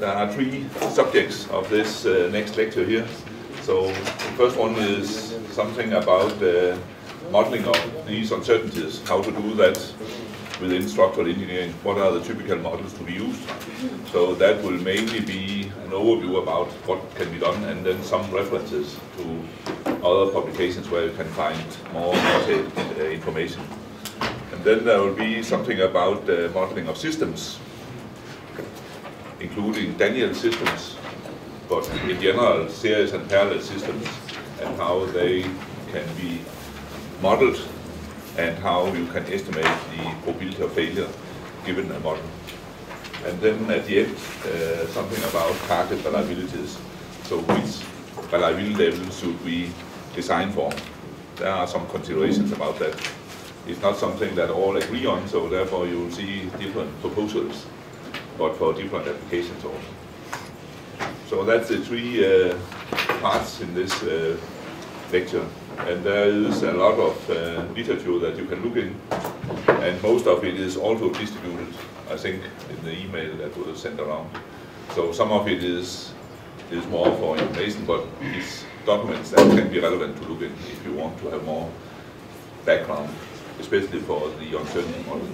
there are three subjects of this next lecture here. So the first one is something about modeling of these uncertainties, how to do that within structural engineering, what are the typical models to be used. So that will mainly be an overview about what can be done, and then some references to other publications where you can find more detailed information. And then there will be something about modeling of systems, including Daniel systems, but in general series and parallel systems, and how they can be modeled and how you can estimate the probability of failure given a model. And then at the end, something about target reliabilities. So which reliability levels should we design for? There are some considerations about that. It's not something that all agree on, so therefore you will see different proposals, but for different applications also. So that's the three parts in this lecture. And there is a lot of literature that you can look in, and most of it is also distributed, I think, in the email that was sent around. So some of it is more for information, but it's documents that can be relevant to look in if you want to have more background, especially for the uncertainty model.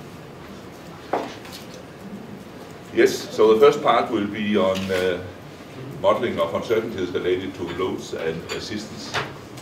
Yes, so the first part will be on modeling of uncertainties related to loads and resistance.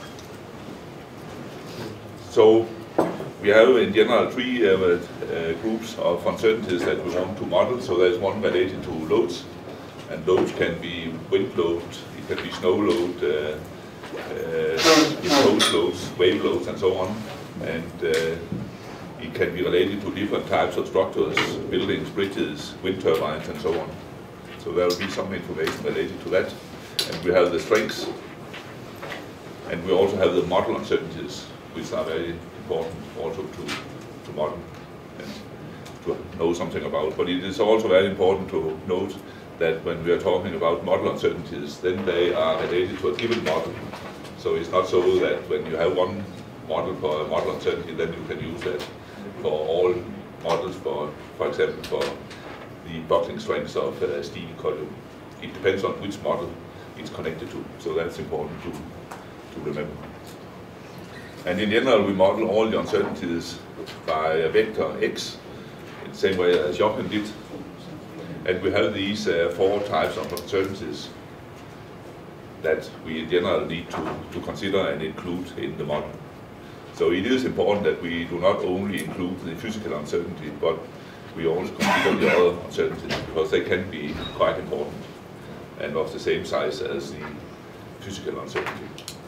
So we have in general three groups of uncertainties that we want to model. So there's one related to loads, and loads can be wind load, it can be snow load, coast loads, wave loads, and so on. And it can be related to different types of structures, buildings, bridges, wind turbines, and so on. So there will be some information related to that. And we have the strengths, and we also have the model uncertainties, which are very important also to model and to know something about. But it is also very important to note that when we are talking about model uncertainties, then they are related to a given model. So it's not so that when you have one model for a model uncertainty, then you can use that for all models, for example, for the buckling strengths of steel column. It depends on which model it's connected to. So that's important to remember. And in general, we model all the uncertainties by a vector x, in the same way as Jochen did. And we have these four types of uncertainties that we in general need to consider and include in the model. So it is important that we do not only include the physical uncertainty, but we also consider the other uncertainties, because they can be quite important and of the same size as the physical uncertainty.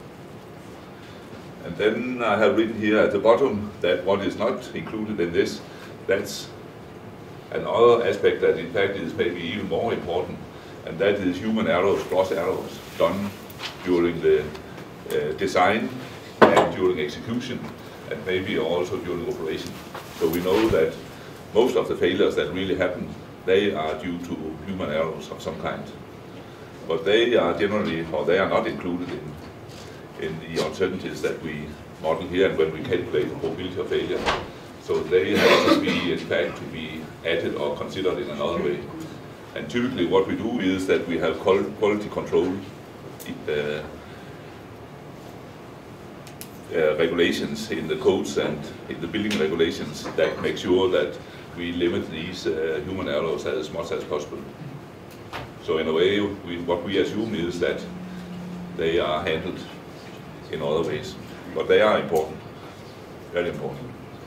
And then I have written here at the bottom that what is not included in this, that's another aspect that in fact is maybe even more important, and that is human errors, gross errors, done during the design and during execution, and maybe also during operation. So we know that most of the failures that really happen, they are due to human errors of some kind. But they are generally, or they are not included in the uncertainties that we model here and when we calculate the probability of failure. So they have to be, in fact, to be added or considered in another way. And typically what we do is that we have quality control regulations in the codes and in the building regulations that make sure that we limit these human errors as much as possible. So in a way, what we assume is that they are handled in other ways, but they are important, very important.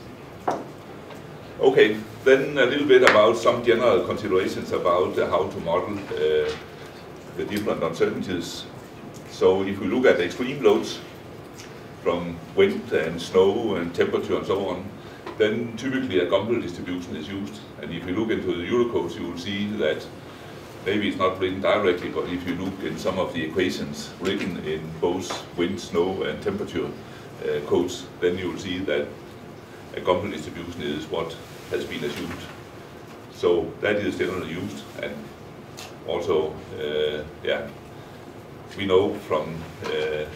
Okay, then a little bit about some general considerations about how to model the different uncertainties. So if we look at extreme loads from wind and snow and temperature and so on, then typically a Gumbel distribution is used. And if you look into the Eurocodes, you will see that maybe it's not written directly, but if you look in some of the equations written in both wind, snow, and temperature codes, then you will see that a Gumbel distribution is what has been assumed. So that is generally used, and also, we know from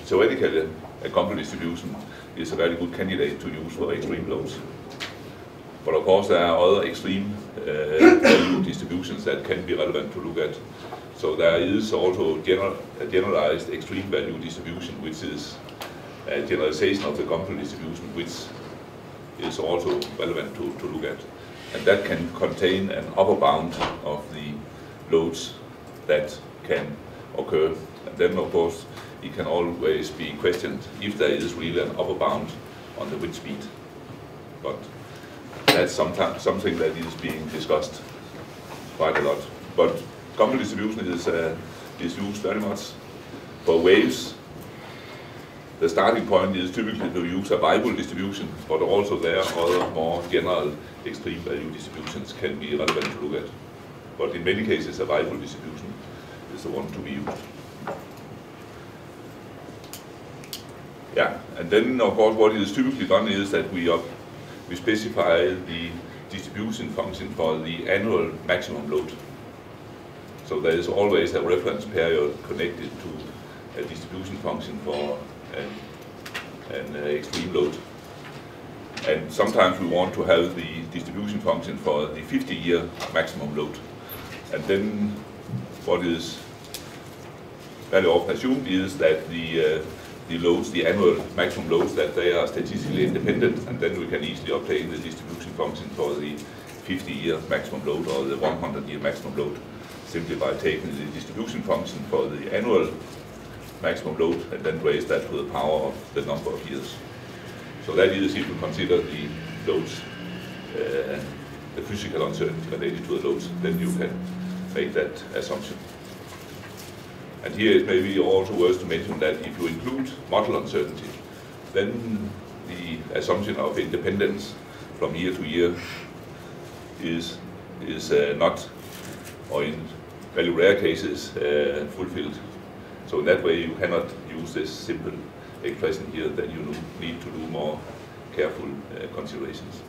theoretically a Gumbel distribution is a very good candidate to use for extreme loads. But of course there are other extreme value distributions that can be relevant to look at. So there is also a generalized extreme value distribution, which is a generalization of the Gumbel distribution, which is also relevant to look at. And that can contain an upper bound of the loads that can occur. And then of course it can always be questioned if there is really an upper bound on the wind speed. But that's sometimes something that is being discussed quite a lot. But Gumbel distribution is used very much for waves. The starting point is typically to use a Weibull distribution, but also there other more general extreme value distributions can be relevant to look at. But in many cases a Weibull distribution is the one to be used. Yeah, and then of course what is typically done is that we specify the distribution function for the annual maximum load. So there is always a reference period connected to a distribution function for an extreme load. And sometimes we want to have the distribution function for the 50-year maximum load. And then what is very often assumed is that the loads, the annual maximum loads, that they are statistically independent, and then we can easily obtain the distribution function for the 50-year maximum load or the 100-year maximum load, simply by taking the distribution function for the annual maximum load and then raise that to the power of the number of years. So that is if you consider the loads, the physical uncertainty related to the loads, then you can make that assumption. And here it may be also worth to mention that if you include model uncertainty, then the assumption of independence from year to year is not, or in very rare cases, fulfilled. So in that way you cannot use this simple expression here, that you need to do more careful considerations.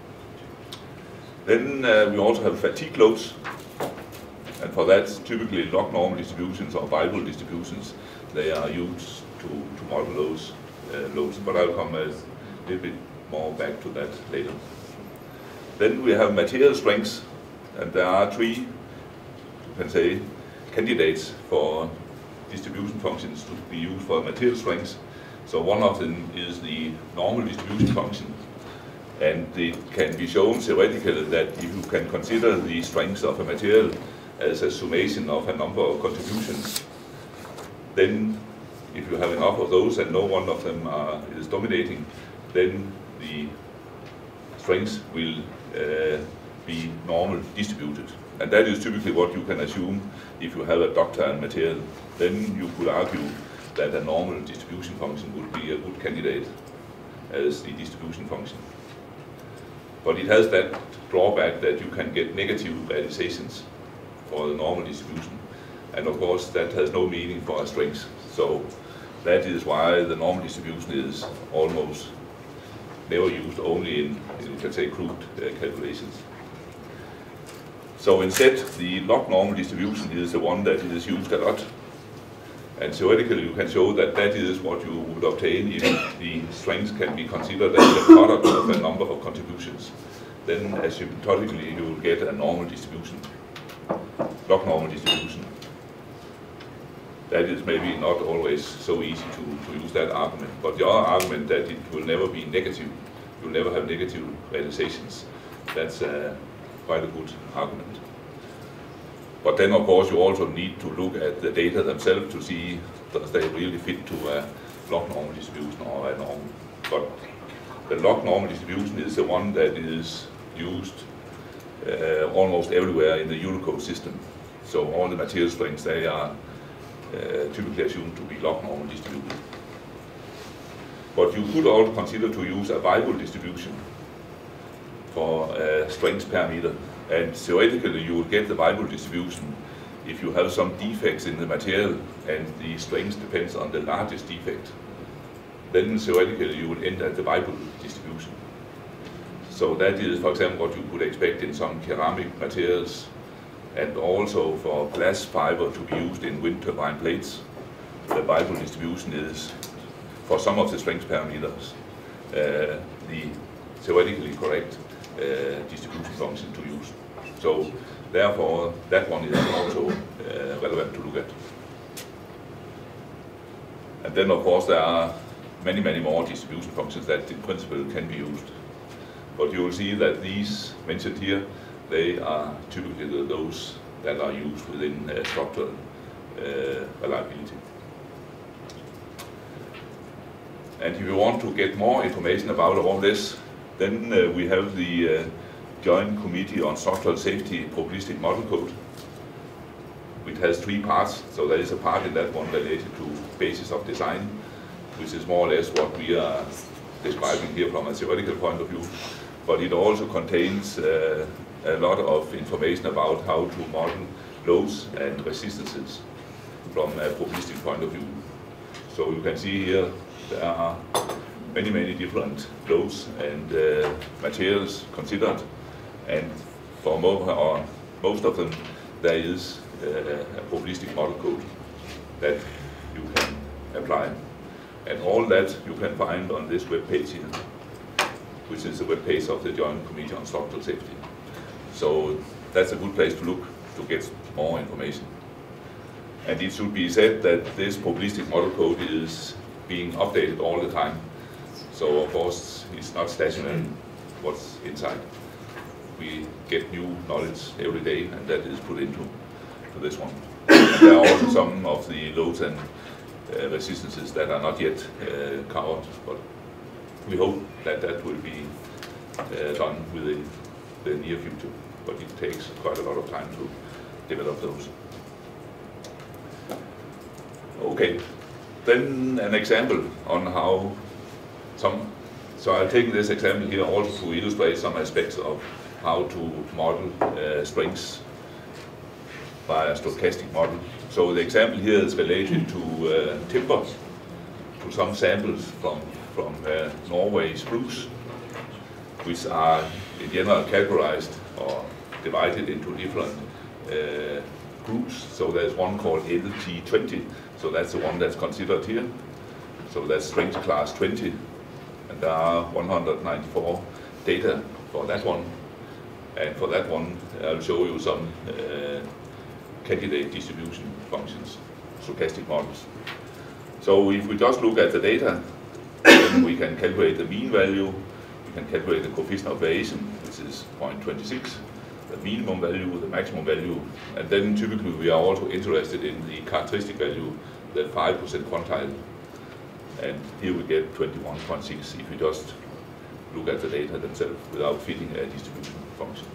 Then we also have fatigue loads, and for that typically log normal distributions or Weibull distributions, they are used to model those loads, but I'll come a little bit more back to that later. Then we have material strengths, and there are three, you can say, candidates for distribution functions to be used for material strengths. So one of them is the normal distribution function, and it can be shown theoretically that if you can consider the strengths of a material as a summation of a number of contributions, then if you have enough of those and no one of them is dominating, then the strengths will be normal distributed. And that is typically what you can assume if you have a ductile material. Then you could argue that a normal distribution function would be a good candidate as the distribution function. But it has that drawback that you can get negative realizations for the normal distribution. And of course that has no meaning for a strength. So that is why the normal distribution is almost never used, only in you can say crude calculations. So instead, the log normal distribution is the one that is used a lot. And theoretically, you can show that that is what you would obtain if the strengths can be considered as a product of a number of contributions. Then asymptotically, you will get a normal distribution, log normal distribution. That is maybe not always so easy to use that argument. But the other argument that it will never be negative, you will never have negative realizations, that's quite a good argument. But then of course you also need to look at the data themselves to see does they really fit to a log normal distribution or a normal. But the log normal distribution is the one that is used almost everywhere in the Unicode system. So all the material strengths, they are typically assumed to be log normal distributed. But you could also consider to use a Weibull distribution for strength per meter. And theoretically you will get the Weibull distribution if you have some defects in the material and the strength depends on the largest defect. Then theoretically you would end at the Weibull distribution. So that is, for example, what you could expect in some ceramic materials, and also for glass fiber to be used in wind turbine plates. The Weibull distribution is, for some of the strength parameters, the theoretically correct distribution function to use. So therefore, that one is also relevant to look at. And then, of course, there are many, many more distribution functions that in principle can be used. But you will see that these mentioned here, they are typically those that are used within structural reliability. And if you want to get more information about all this, then we have the Joint Committee on Structural Safety Probabilistic Model Code, which has 3 parts. So there is a part in that one related to basis of design, which is more or less what we are describing here from a theoretical point of view. But it also contains a lot of information about how to model loads and resistances from a probabilistic point of view. So you can see here there are many, many different loads and materials considered, and for most of them there is a probabilistic model code that you can apply. And all that you can find on this web page here, which is the web page of the Joint Committee on Structural Safety. So that's a good place to look to get more information. And it should be said that this probabilistic model code is being updated all the time. So of course it's not stationary what's inside. We get new knowledge every day, and that is put into this one. And there are also some of the loads and resistances that are not yet covered, but we hope that that will be done within the near future. But it takes quite a lot of time to develop those. Okay, then an example on how so I've taken this example here also to illustrate some aspects of how to model strengths by a stochastic model. So the example here is related to timber, to some samples from Norway spruce, which are in general categorized or divided into different groups. So there's one called LT20, so that's the one that's considered here. So that's strength class 20, and there are 194 data for that one. And for that one, I'll show you some candidate distribution functions, stochastic models. So if we just look at the data, then we can calculate the mean value, we can calculate the coefficient of variation, which is 0.26, the minimum value, the maximum value, and then typically we are also interested in the characteristic value, the 5% quantile. And here we get 21.6 if we just look at the data themselves without fitting a distribution function.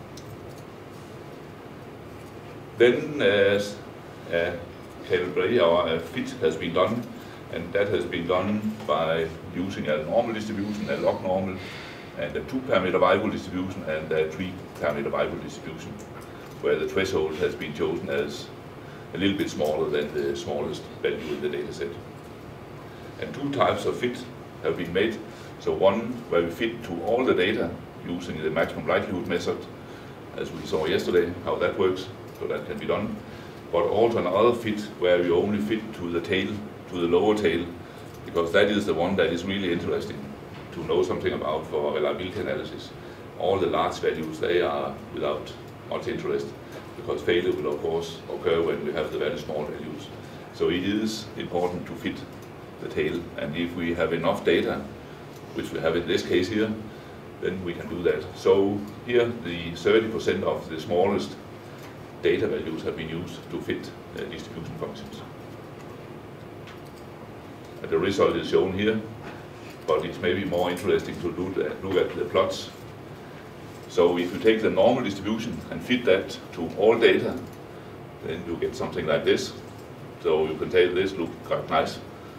Then a calibration or a fit has been done, and that has been done by using a normal distribution, a log normal, and a 2-parameter variable distribution and a 3-parameter variable distribution, where the threshold has been chosen as a little bit smaller than the smallest value in the data set. And 2 types of fit have been made. So one where we fit to all the data using the maximum likelihood method, as we saw yesterday, how that works, so that can be done. But also another fit where we only fit to the tail, to the lower tail, because that is the one that is really interesting to know something about for reliability analysis. All the large values, they are without much interest, because failure will of course occur when we have the very small values. So it is important to fit the tail, and if we have enough data, which we have in this case here, then we can do that. So here the 30% of the smallest data values have been used to fit distribution functions. And the result is shown here, but it's maybe more interesting to look at the plots. So if you take the normal distribution and fit that to all data, then you get something like this. So you can tell this looks quite nice.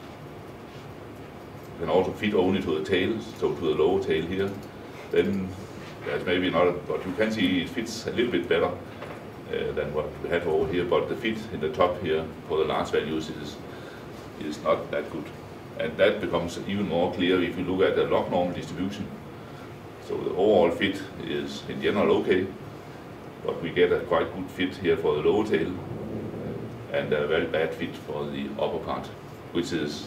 You can also fit only to the tail, so to the lower tail here. Then there's maybe not, but you can see it fits a little bit better than what we have over here. But the fit in the top here for the large values is not that good. And that becomes even more clear if you look at the log normal distribution. So the overall fit is in general okay, but we get a quite good fit here for the lower tail, and a very bad fit for the upper part, which is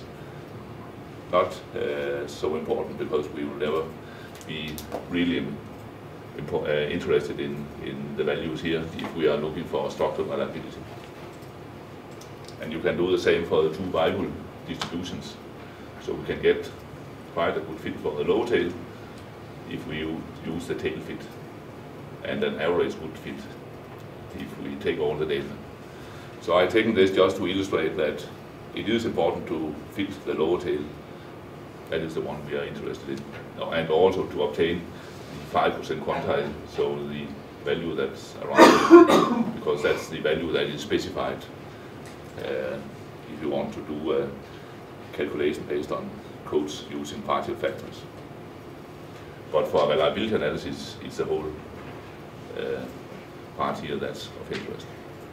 not so important because we will never be really interested in the values here if we are looking for structural reliability. And you can do the same for the two variable distributions. So we can get quite a good fit for the low tail if we use the tail fit, and an average good fit if we take all the data. So I've taken this just to illustrate that it is important to fit the lower tail. That is the one we are interested in. And also to obtain the 5% quantile, so the value that's around it, because that's the value that is specified if you want to do a calculation based on codes using partial factors. But for reliability analysis, it's the whole part here that's of interest.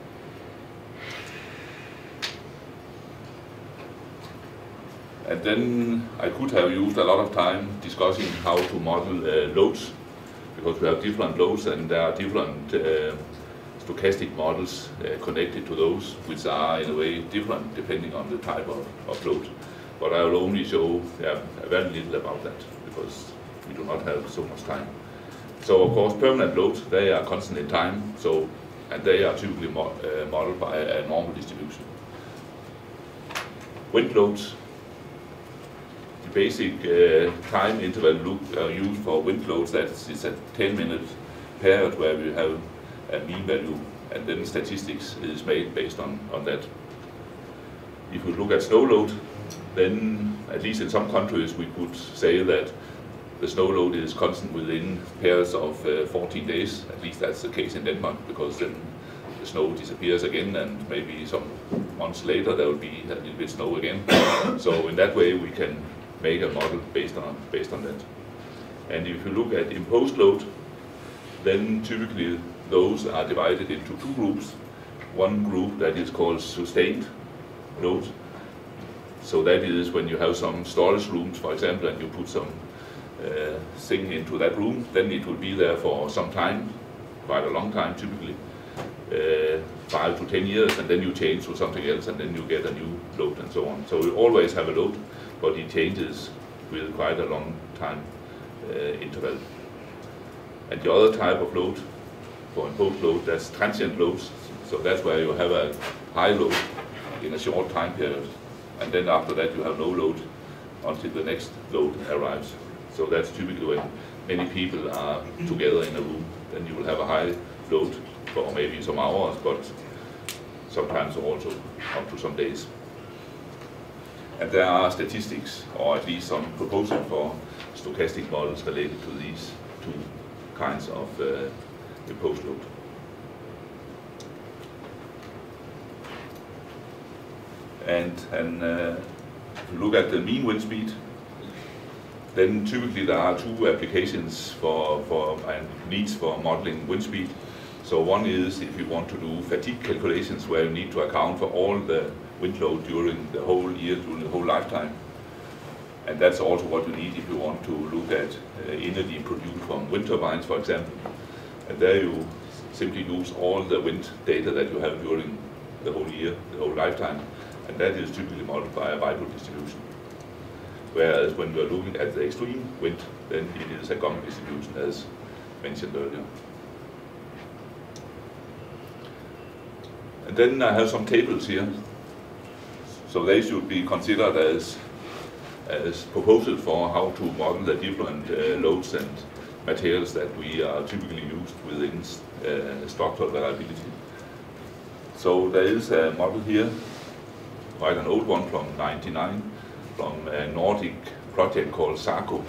And then I could have used a lot of time discussing how to model loads, because we have different loads and there are different stochastic models connected to those, which are in a way different depending on the type of load. But I will only show very little about that, because we do not have so much time. So of course permanent loads, they are constant in time, and they are typically modeled by a normal distribution. Wind loads, the basic time interval used for wind loads, that is a 10-minute period where we have a mean value, and then statistics is made based on that. If we look at snow load, then at least in some countries we could say that the snow load is constant within periods of 14 days. At least that's the case in Denmark, because then the snow disappears again, and maybe some months later there will be a little bit snow again. So in that way we can make a model based on that. And if you look at imposed load, then typically those are divided into two groups. One group that is called sustained load. So that is when you have some storage rooms, for example, and you put some thing into that room, then it will be there for some time, quite a long time typically, 5 to 10 years, and then you change to something else, and then you get a new load and so on. So we always have a load, but it changes with quite a long time interval. And the other type of load, for imposed load, that's transient loads. So that's where you have a high load in a short time period, and then after that you have no load until the next load arrives. So that's typically when many people are together in a room, then you will have a high load for maybe some hours, but sometimes also up to some days. And there are statistics, or at least some proposal for stochastic models related to these two kinds of imposed load. And if you look at the mean wind speed, then typically there are two applications and needs for modeling wind speed. So one is if you want to do fatigue calculations, where you need to account for all the wind load during the whole year, during the whole lifetime. And that's also what you need if you want to look at energy produced from wind turbines, for example. And there you simply use all the wind data that you have during the whole year, the whole lifetime. And that is typically modeled by a variable distribution. Whereas when we are looking at the extreme wind, then it is a common distribution, as mentioned earlier. And then I have some tables here. So they should be considered as proposals for how to model the different loads and materials that we are typically used within structural reliability. So there is a model here, quite an old one from '99, from a Nordic project called SARCO.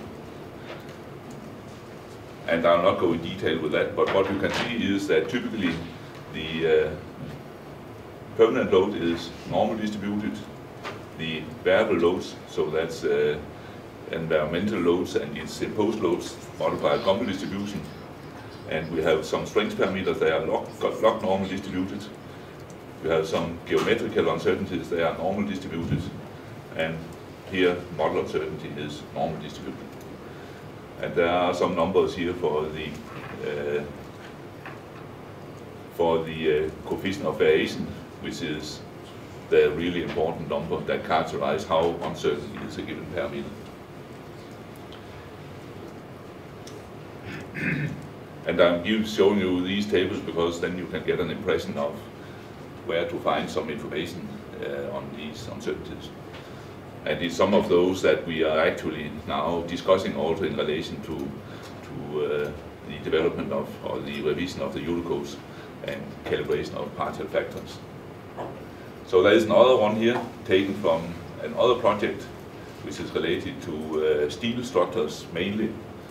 And I'll not go in detail with that, but what you can see is that typically the permanent load is normal distributed. The variable loads, so that's environmental loads and its imposed loads, modeled by a common distribution. And we have some strength parameters, they are log normal distributed. We have some geometrical uncertainties, they are normal distributed. And here, model uncertainty is normal distributed. And there are some numbers here for the coefficient of variation, which is the really important number that characterizes how uncertain is a given parameter. And I'm showing you these tables because then you can get an impression of where to find some information on these uncertainties. And it's some of those that we are actually now discussing also in relation to the development of, or the revision of the Eurocodes and calibration of partial factors. So there is another one here taken from another project which is related to steel structures mainly.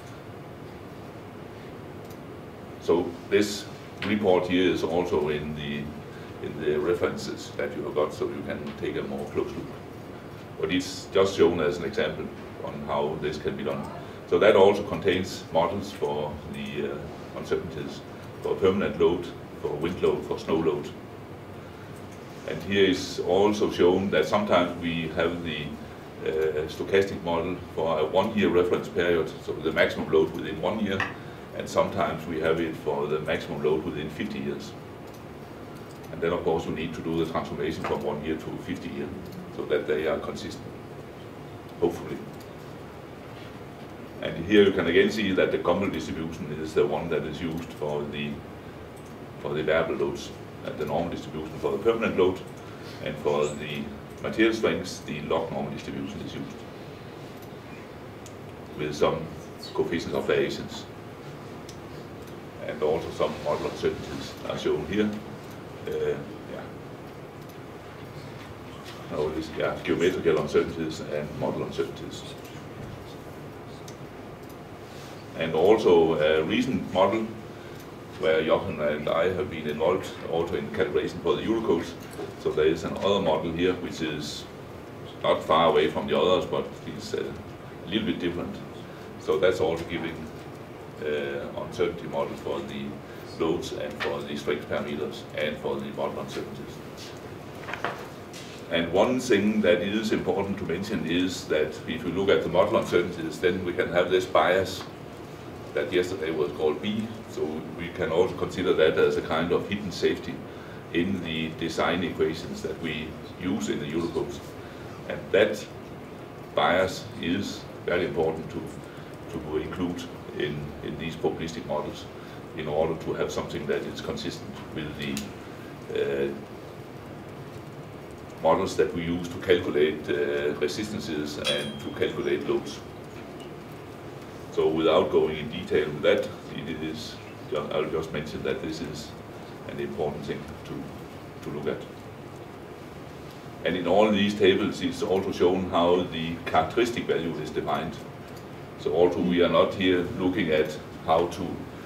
So this report here is also in the references that you have got, so you can take a more close look. But it's just shown as an example on how this can be done. So that also contains models for the uncertainties, for permanent load, for wind load, for snow load. And here is also shown that sometimes we have the stochastic model for a 1 year reference period, so the maximum load within 1 year, and sometimes we have it for the maximum load within 50 years. And then of course you need to do the transformation from 1 year to 50 years, so that they are consistent, hopefully. And here you can again see that the Gumbel distribution is the one that is used for the variable loads, and the normal distribution for the permanent load, and for the material strengths, the log normal distribution is used, with some coefficients of variations. And also some model uncertainties are shown here. Geometrical uncertainties and model uncertainties. And also a recent model where Jochen and I have been involved also in calibration for the Eurocodes. So there is another model here which is not far away from the others, but it's a little bit different. So that's also giving uncertainty model for the loads and for the strength parameters and for the model uncertainties. And one thing that is important to mention is that if you look at the model uncertainties, then we can have this bias that yesterday was called B. So we can also consider that as a kind of hidden safety in the design equations that we use in the Eurocodes. And that bias is very important to include in these probabilistic models in order to have something that is consistent with the models that we use to calculate resistances and to calculate loads. So without going in detail with that, I'll just mention that this is an important thing to look at. And in all these tables, it's also shown how the characteristic value is defined. So also we are not here looking at how to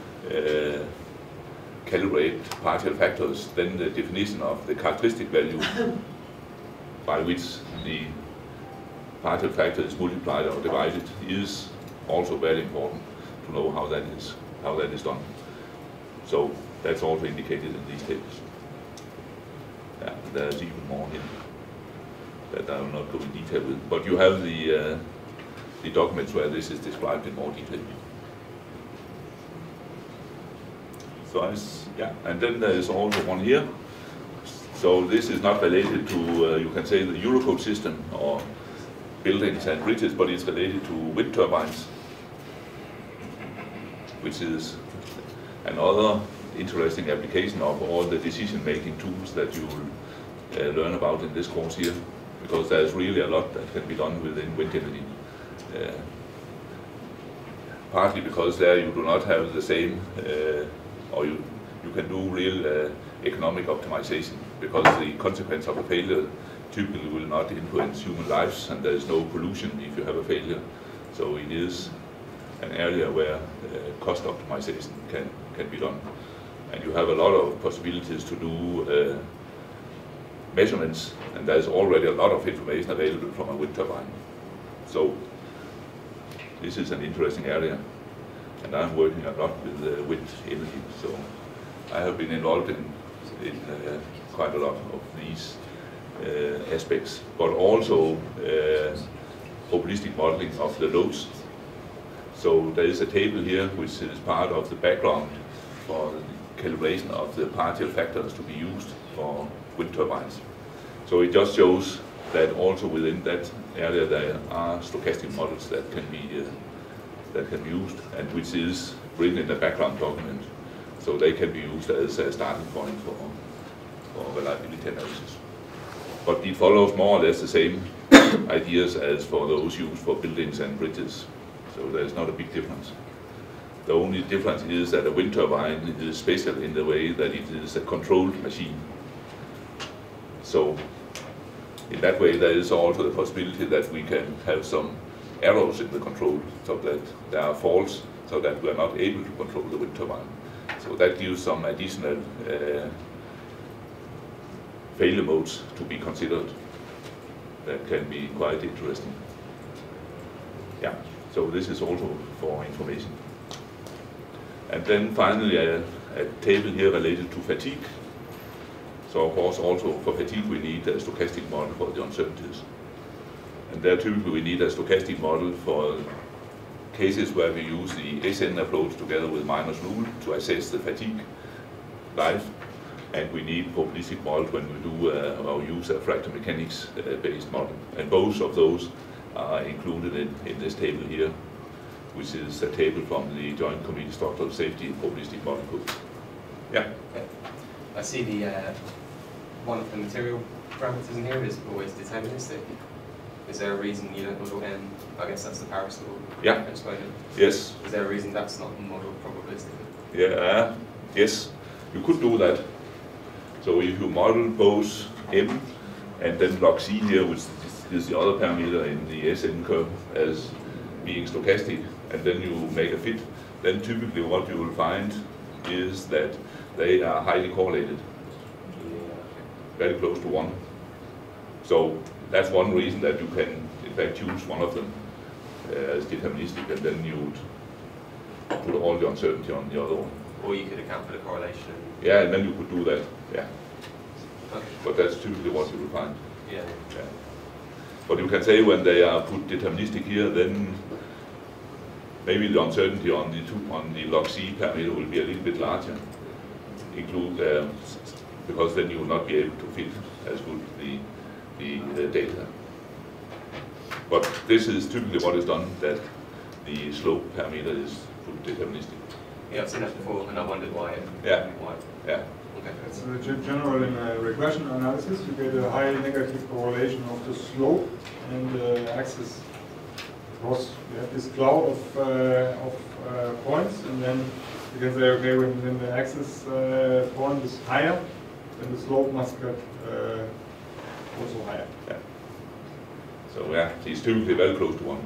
calibrate partial factors. Then the definition of the characteristic value by which the partial factor is multiplied or divided is also very important to know how that is done. So that's also indicated in these tables. Yeah, there's even more here that I will not go in detail with. But you have the documents where this is described in more detail. So and then there is also one here. So this is not related to, you can say, the Eurocode system or buildings and bridges, but it's related to wind turbines, which is another interesting application of all the decision-making tools that you will learn about in this course here, because there's really a lot that can be done within wind energy. Partly because there you do not have the same, or you can do real economic optimization, because the consequence of a failure typically will not influence human lives, and there is no pollution if you have a failure. So it is an area where cost optimization can be done. And you have a lot of possibilities to do measurements, and there's already a lot of information available from a wind turbine. So this is an interesting area, and I'm working a lot with wind energy. So I have been involved in quite a lot of these aspects, but also probabilistic modeling of the loads. So there is a table here which is part of the background for the calibration of the partial factors to be used for wind turbines. So it just shows that also within that area there are stochastic models that can be that can be used, and which is written in the background document. So they can be used as a starting point for reliability analysis. But it follows more or less the same ideas as for those used for buildings and bridges. So there's not a big difference. The only difference is that a wind turbine is special in the way that it is a controlled machine. So in that way, there is also the possibility that we can have some errors in the control, so that there are faults, so that we are not able to control the wind turbine. So that gives some additional failure modes to be considered. That can be quite interesting. Yeah, so this is also for information. And then finally a table here related to fatigue. So of course also for fatigue we need a stochastic model for the uncertainties. And there typically we need a stochastic model for cases where we use the SN approach together with minus rule to assess the fatigue life. And we need probabilistic models when we do or use a fractal mechanics based model. And both of those are included in this table here, which is a table from the Joint Committee Structural Safety and Probabilistic Model Code. Yeah? Okay. I see the one of the material parameters in here is always deterministic. Is there a reason you don't model N? I guess that's the Paris law. Yeah. Explain. Yes. Is there a reason that's not modeled probabilistically? Yeah. Yes. You could do that. So if you model both M and then log C here, which is the other parameter in the SN curve, as being stochastic, and then you make a fit, then typically what you will find is that they are highly correlated, very close to 1. So that's one reason that you can in fact choose one of them as deterministic, and then you would put all the uncertainty on the other one. Or you could account for the correlation. Yeah, and then you could do that, yeah. Okay. But that's typically what you will find. Yeah. Yeah. But you can say when they are put deterministic here, then maybe the uncertainty on the log C parameter will be a little bit larger, because then you will not be able to fit as good the data. But this is typically what is done, that the slope parameter is put deterministic. Yeah, I've seen that before, and I wondered why. Yeah. Why? Yeah. Okay. It's general in regression analysis. You get a high negative correlation of the slope and the axis. Because you have this cloud of points, and then you can say, okay, when the axis point is higher, then the slope must get also higher. Yeah. So yeah, it's typically very close to 1.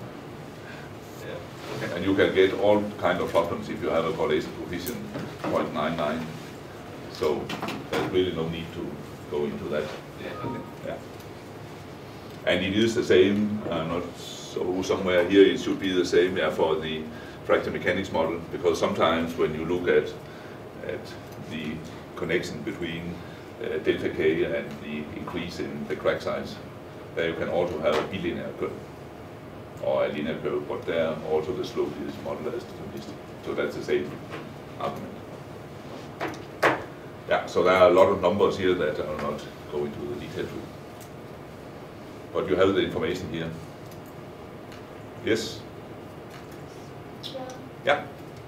Yeah. Okay. And you can get all kind of problems if you have a correlation coefficient 0.99. So there's really no need to go into that. Yeah. Okay. Yeah. And it is the same, not so somewhere here it should be the same, yeah, for the fractal mechanics model, because sometimes when you look at the connection between delta K and the increase in the crack size, there you can also have a bilinear curve or a linear curve, but there also the slope is modeled as deterministic. So that's the same argument. Yeah, so there are a lot of numbers here that I will not go into the details with. But you have the information here. Yes? Yeah?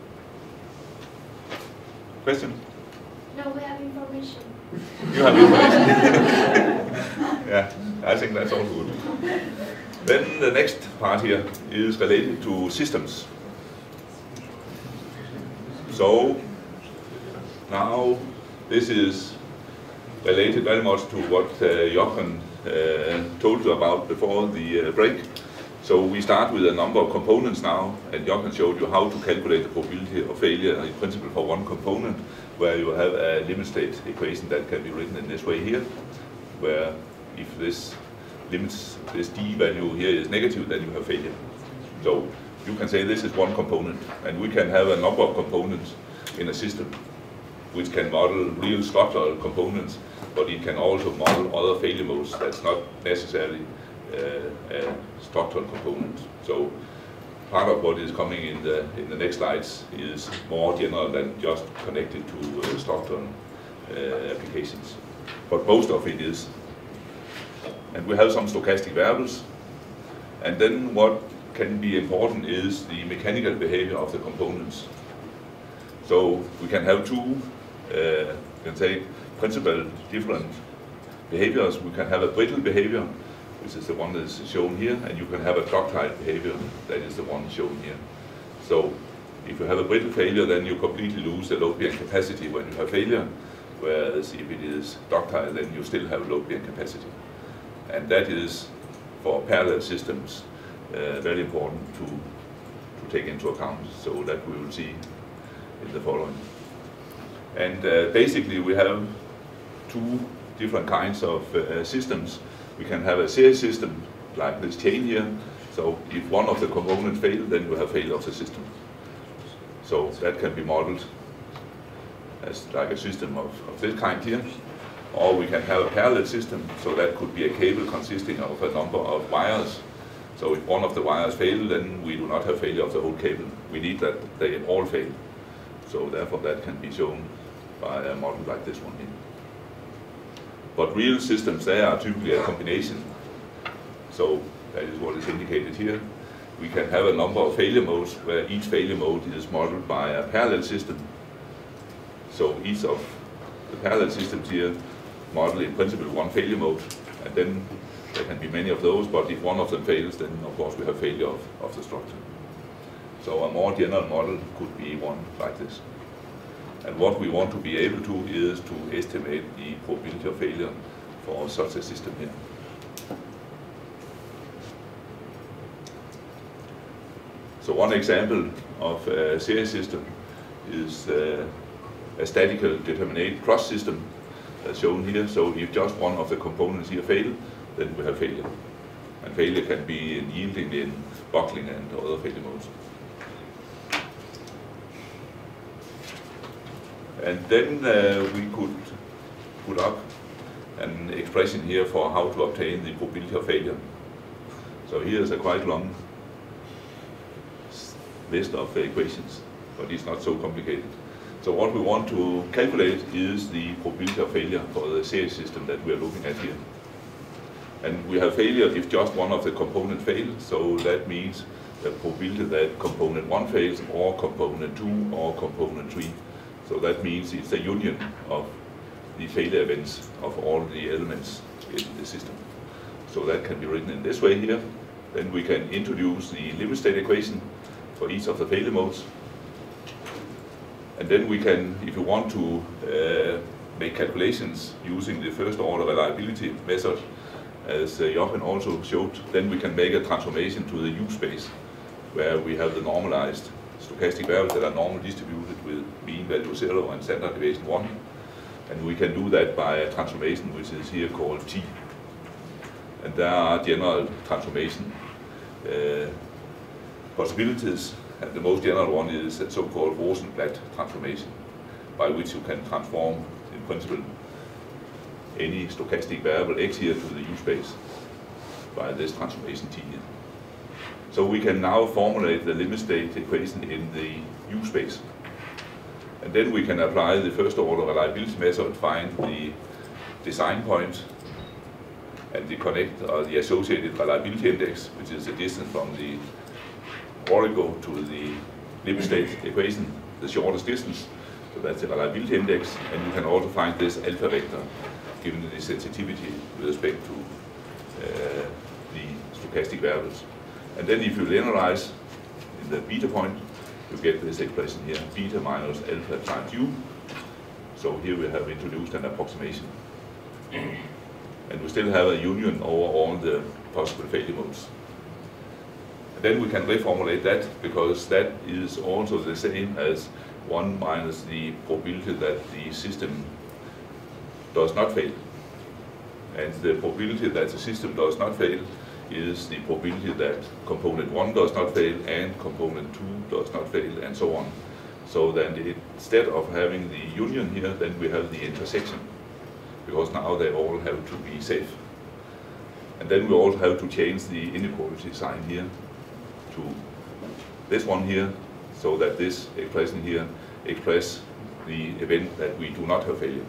Question? No, we have information. You have information? Yeah, I think that's all good. Then the next part here is related to systems. So now this is related very much to what Jochen told you about before the break. So we start with a number of components now, and Jochen showed you how to calculate the probability of failure in principle for one component, where you have a limit state equation that can be written in this way here, where if this limits, this d value here is negative, then you have failure. So you can say this is one component, and we can have a number of components in a system which can model real structural components, but it can also model other failure modes that's not necessarily a structural component. So part of what is coming in the next slides is more general than just connected to structural applications. But most of it is. And we have some stochastic variables. And then what can be important is the mechanical behavior of the components. So we can have two, you can say, principal different behaviors. We can have a brittle behavior, which is the one that is shown here, and you can have a ductile behavior, that is the one shown here. So if you have a brittle failure, then you completely lose the load bearing capacity when you have failure, whereas if it is ductile, then you still have load bearing capacity. And that is, for parallel systems, very important to take into account, so that we will see in the following. And basically we have two different kinds of systems. We can have a series system like this chain here. So if one of the components fails, then you have failure of the system. So that can be modeled as like a system of this kind here. Or we can have a parallel system, so that could be a cable consisting of a number of wires. So if one of the wires fails, then we do not have failure of the whole cable. We need that they all fail. So therefore that can be shown by a model like this one here. But real systems, they are typically a combination. So that is what is indicated here. We can have a number of failure modes where each failure mode is modeled by a parallel system. So each of the parallel systems here model in principle one failure mode, and then there can be many of those, but if one of them fails, then of course we have failure of the structure. So a more general model could be one like this. And what we want to be able to is to estimate the probability of failure for such a system here. So one example of a series system is a statical determinate cross system as shown here. So if just one of the components here fail, then we have failure. And failure can be in yielding, in buckling, and other failure modes. And then we could put up an expression here for how to obtain the probability of failure. So here is a quite long list of equations, but it's not so complicated. So what we want to calculate is the probability of failure for the series system that we are looking at here. And we have failure if just one of the components fails, so that means the probability that component 1 fails, or component 2, or component 3. So that means it's a union of the failure events of all the elements in the system. So that can be written in this way here. Then we can introduce the limit state equation for each of the failure modes. And then we can, if you want to make calculations using the first order reliability method, as Jochen also showed, then we can make a transformation to the U space, where we have the normalized stochastic variables that are normally distributed with mean value 0 and standard deviation 1. And we can do that by a transformation which is here called T. And there are general transformation possibilities. And the most general one is a so-called Rosenblatt transformation, by which you can transform, in principle, any stochastic variable x here to the U space by this transformation T here. So we can now formulate the limit state equation in the U space. And then we can apply the first order reliability method, find the design point and the associated reliability index, which is the distance from the origo to the limit state equation, the shortest distance. So that's the reliability index, and you can also find this alpha vector given the sensitivity with respect to the stochastic variables. And then if you linearize in the beta point, you get this expression here, beta minus alpha times u. So here we have introduced an approximation. And we still have a union over all the possible failure modes. And then we can reformulate that, because that is also the same as 1 minus the probability that the system does not fail. And the probability that the system does not fail is the probability that component 1 does not fail and component 2 does not fail, and so on. So then instead of having the union here, then we have the intersection, because now they all have to be safe. And then we also have to change the inequality sign here to this one here, so that this expression here expresses the event that we do not have failure.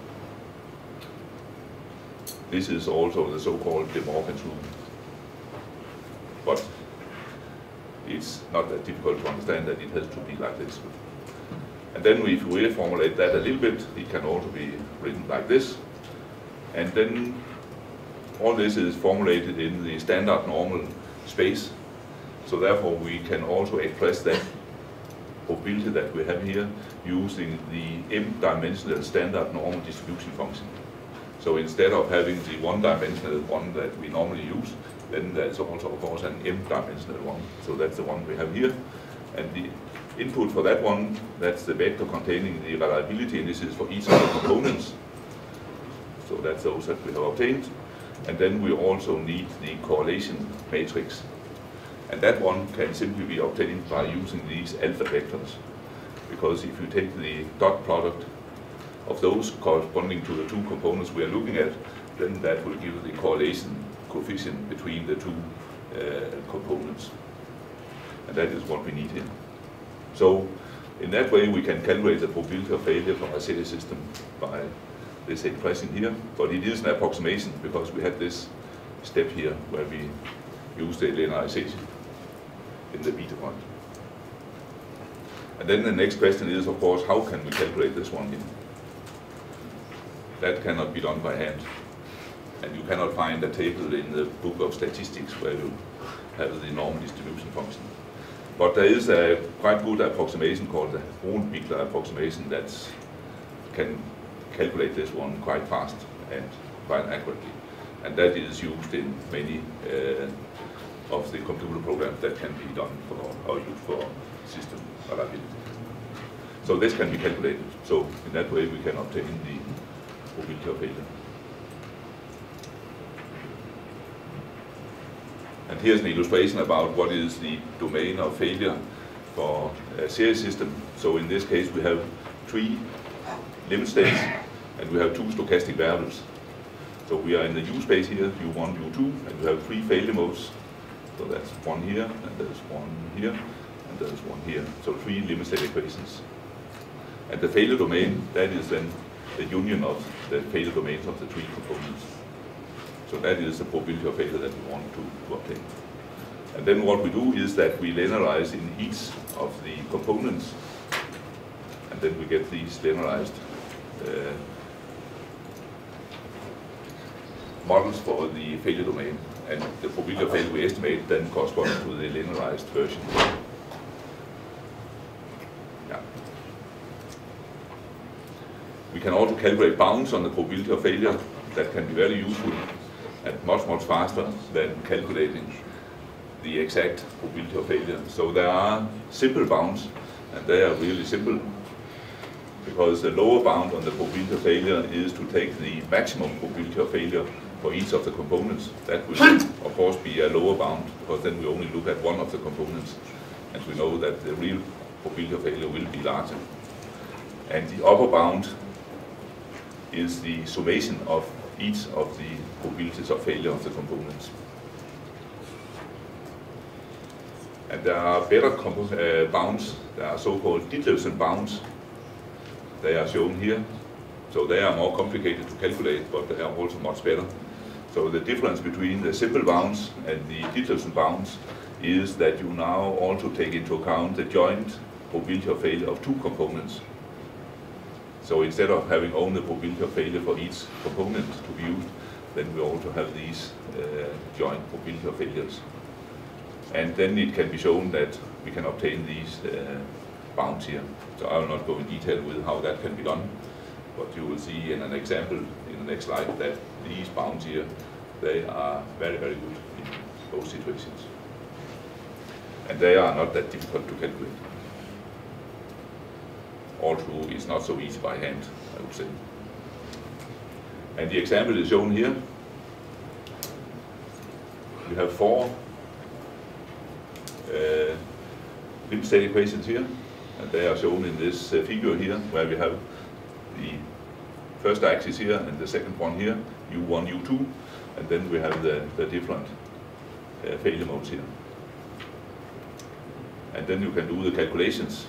This is also the so-called De Morgan's rule. But it's not that difficult to understand that it has to be like this. And then if we reformulate that a little bit, it can also be written like this. And then all this is formulated in the standard normal space. So therefore we can also express that probability that we have here using the m-dimensional standard normal distribution function. So instead of having the one-dimensional one that we normally use, then there's also of course an m-dimensional one. So that's the one we have here. And the input for that one, that's the vector containing the reliability indices for each of the components. So that's those that we have obtained. And then we also need the correlation matrix. And that one can simply be obtained by using these alpha vectors. Because if you take the dot product of those corresponding to the two components we are looking at, then that will give the correlation coefficient between the two components. And that is what we need here. So in that way we can calculate the probability of failure for a series system by this expression here. But it is an approximation because we had this step here where we use the linearization in the beta point. And then the next question is, of course, how can we calculate this one here? That cannot be done by hand. And you cannot find a table in the book of statistics where you have the normal distribution function. But there is a quite good approximation called the Hohenbiegler approximation that can calculate this one quite fast and quite accurately. And that is used in many of the computer programs that can be done for or used for system reliability. So this can be calculated. So in that way we can obtain the probability of failure. And here's an illustration about what is the domain of failure for a series system. So in this case we have 3 limit states and we have 2 stochastic variables. So we are in the U space here, U1, U2, and we have 3 failure modes. So that's one here, and there's one here, and there's one here. So 3 limit state equations. And the failure domain, that is then the union of the failure domains of the 3 components. So that is the probability of failure that we want to obtain. And then what we do is that we linearize in each of the components, and then we get these linearized models for the failure domain. And the probability of failure we estimate then corresponds to the linearized version. Yeah. We can also calculate bounds on the probability of failure. That can be very useful and much faster than calculating the exact probability of failure. So there are simple bounds, and they are really simple, because the lower bound on the probability of failure is to take the maximum probability of failure for each of the components. That will of course be a lower bound, because then we only look at one of the components, and we know that the real probability of failure will be larger. And the upper bound is the summation of each of the probabilities of failure of the components. And there are better bounds. There are so-called Ditlevsen bounds. They are shown here. So they are more complicated to calculate, but they are also much better. So the difference between the simple bounds and the Ditlevsen bounds is that you now also take into account the joint probability of failure of 2 components. So instead of having only the probability of failure for each component to be used, then we also have these joint probability of failures. And then it can be shown that we can obtain these bounds here. So I will not go in detail with how that can be done, but you will see in an example in the next slide that these bounds here, they are very good in both situations. And they are not that difficult to calculate. Although it's not so easy by hand, I would say. And the example is shown here. We have 4 limit state equations here, and they are shown in this figure here, where we have the first axis here and the second one here, U1, U2, and then we have the different failure modes here. And then you can do the calculations.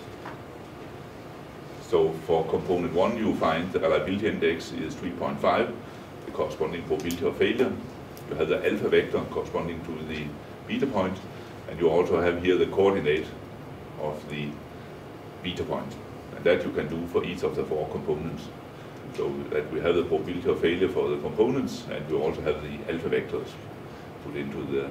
So for component 1, you find the reliability index is 3.5, the corresponding probability of failure. You have the alpha vector corresponding to the beta point, And you also have here the coordinate of the beta point. And that you can do for each of the 4 components. So that we have the probability of failure for the components, and we also have the alpha vectors put into the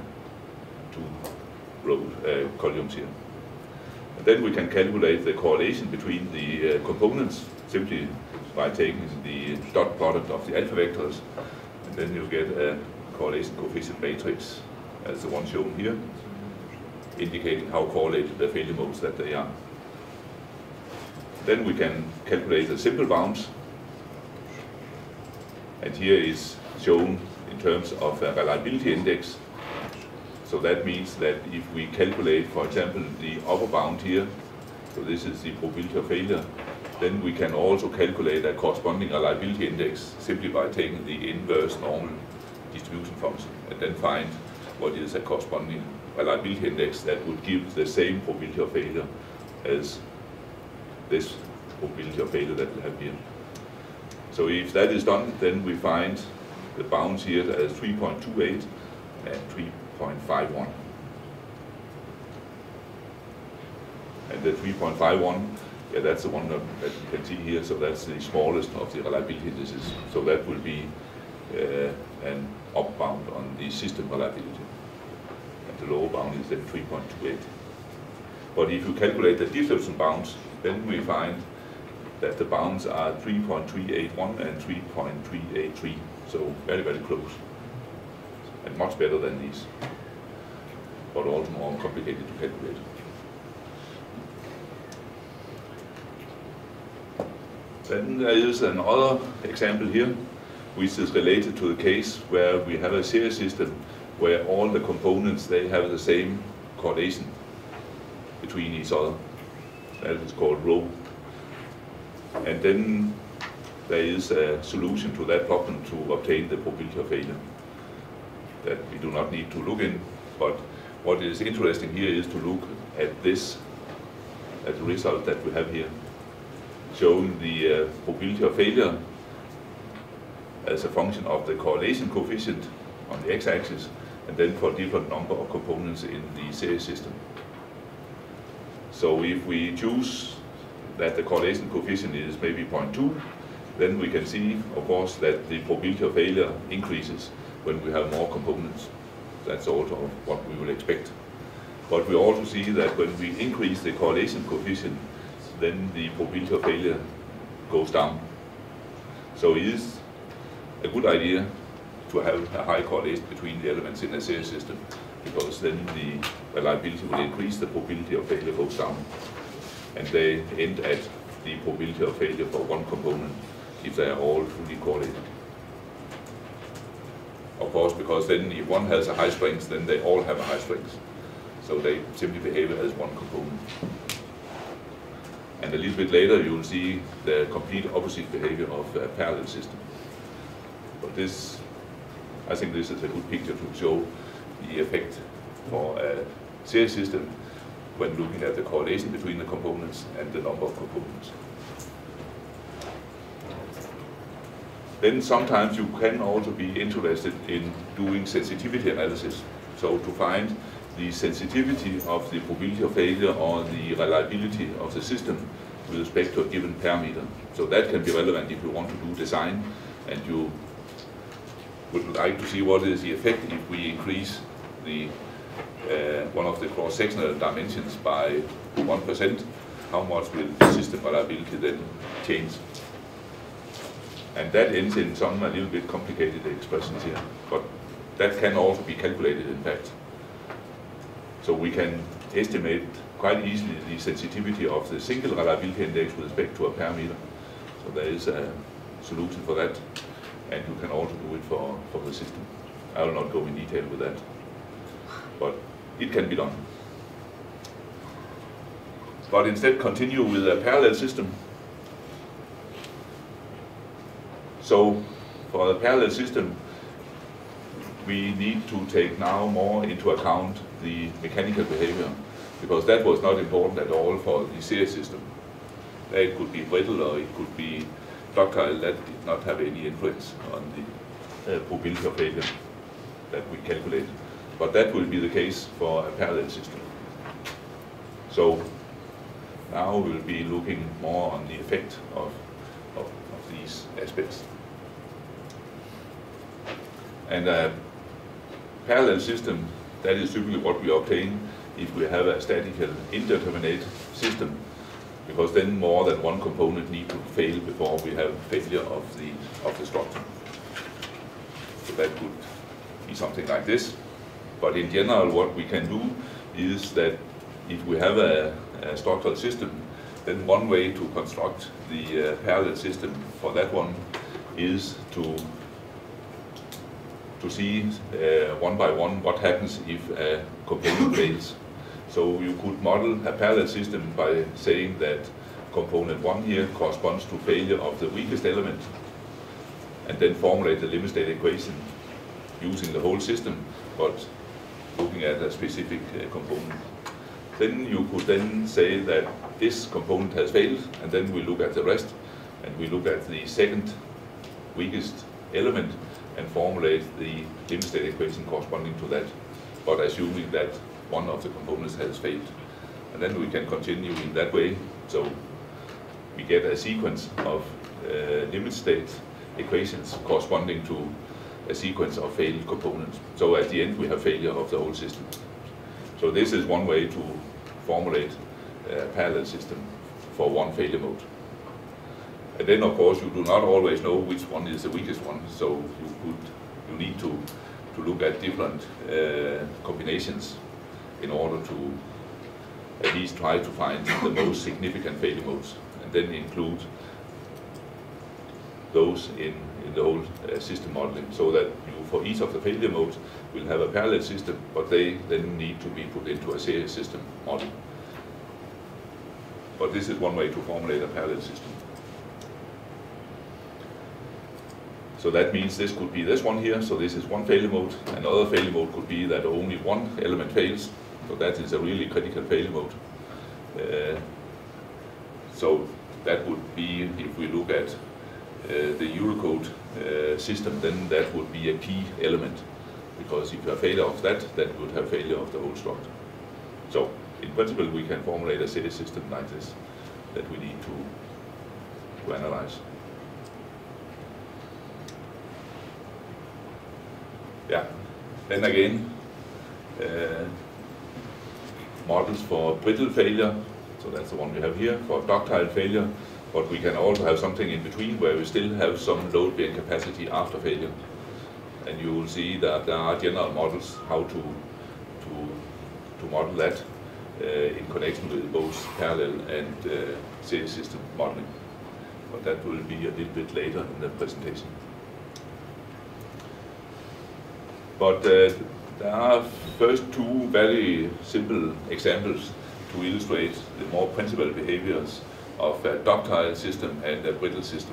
2 columns here. And then we can calculate the correlation between the components simply by taking the dot product of the alpha vectors, and then you get a correlation coefficient matrix as the one shown here, indicating how correlated the failure modes that they are. Then we can calculate the simple bounds, and here is shown in terms of a reliability index. So that means that if we calculate, for example, the upper bound here, so this is the probability of failure, then we can also calculate a corresponding reliability index simply by taking the inverse normal distribution function and then find what is a corresponding reliability index that would give the same probability of failure as this probability of failure that we have here. So if that is done, then we find the bounds here as 3.28 and 3.51. And the 3.51, yeah, that's the one that you can see here, so that's the smallest of the reliability indices. So that will be an up bound on the system reliability. And the lower bound is then 3.28. But if you calculate the distribution bounds, then we find that the bounds are 3.381 and 3.383, so very, very close, and much better than these, but also more complicated to calculate. Then there is another example here, which is related to the case where we have a series system where all the components, they have the same correlation between each other. That is called rho. And then there is a solution to that problem to obtain the probability of failure that we do not need to look in. But what is interesting here is to look at this, at the result that we have here, showing the probability of failure as a function of the correlation coefficient on the x-axis, and then for different number of components in the series system. So if we choose that the correlation coefficient is maybe 0.2, then we can see, of course, that the probability of failure increases when we have more components. That's also what we will expect. But we also see that when we increase the correlation coefficient, then the probability of failure goes down. So it is a good idea to have a high correlation between the elements in a series system, because then the reliability will increase, the probability of failure goes down, and they end at the probability of failure for one component if they are all fully correlated. Of course, because then if one has a high strength, then they all have a high strength. So they simply behave as one component. And a little bit later you will see the complete opposite behavior of a parallel system. But this, I think this is a good picture to show the effect for a series system when looking at the correlation between the components and the number of components. Then sometimes you can also be interested in doing sensitivity analysis. So to find the sensitivity of the probability of failure or the reliability of the system with respect to a given parameter. So that can be relevant if you want to do design and you would like to see what is the effect if we increase the one of the cross-sectional dimensions by 1%, how much will the system reliability then change? And that ends in some a little bit complicated expressions here, but that can also be calculated in fact. So we can estimate quite easily the sensitivity of the single reliability index with respect to a parameter. So there is a solution for that, and you can also do it for the system. I will not go in detail with that, but it can be done. But instead continue with a parallel system. So for the parallel system, we need to take now more into account the mechanical behavior, because that was not important at all for the series system. It could be brittle or it could be ductile. That did not have any influence on the probability of failure that we calculated. but that will be the case for a parallel system. So now we'll be looking more on the effect of these aspects. And a parallel system, that is typically what we obtain if we have a statical indeterminate system, because then more than one component need to fail before we have failure of the structure. So that could be something like this. But in general, what we can do is that if we have a structural system, then one way to construct the parallel system for that one is to see one by one what happens if a component fails. So you could model a parallel system by saying that component 1 here corresponds to failure of the weakest element, and then formulate the limit state equation using the whole system, but looking at a specific component. Then you could then say that this component has failed, and then we look at the rest, and we look at the second weakest element and formulate the limit state equation corresponding to that, but assuming that one of the components has failed. And then we can continue in that way. So we get a sequence of limit state equations corresponding to a sequence of failed components. So at the end we have failure of the whole system. So this is one way to formulate a parallel system for one failure mode. And then of course you do not always know which one is the weakest one, so you need to look at different combinations in order to at least try to find the most significant failure modes, and then include those in the whole system modeling, so that you, for each of the failure modes, will have a parallel system, but they then need to be put into a series system model. But this is one way to formulate a parallel system. So that means this could be this one here, so this is one failure mode. Another failure mode could be that only one element fails, so that is a really critical failure mode. So that would be, if we look at the Eurocode system, then that would be a key element, because if you have failure of that, then you would have failure of the whole structure. So in principle, we can formulate a series system like this that we need to analyze. Yeah, then again, models for brittle failure, so that's the one we have here, for ductile failure, but we can also have something in between where we still have some load bearing capacity after failure. And you will see that there are general models how to model that in connection with both parallel and series system modeling. But that will be a little bit later in the presentation. But there are first two very simple examples to illustrate the more principal behaviors of a ductile system and a brittle system.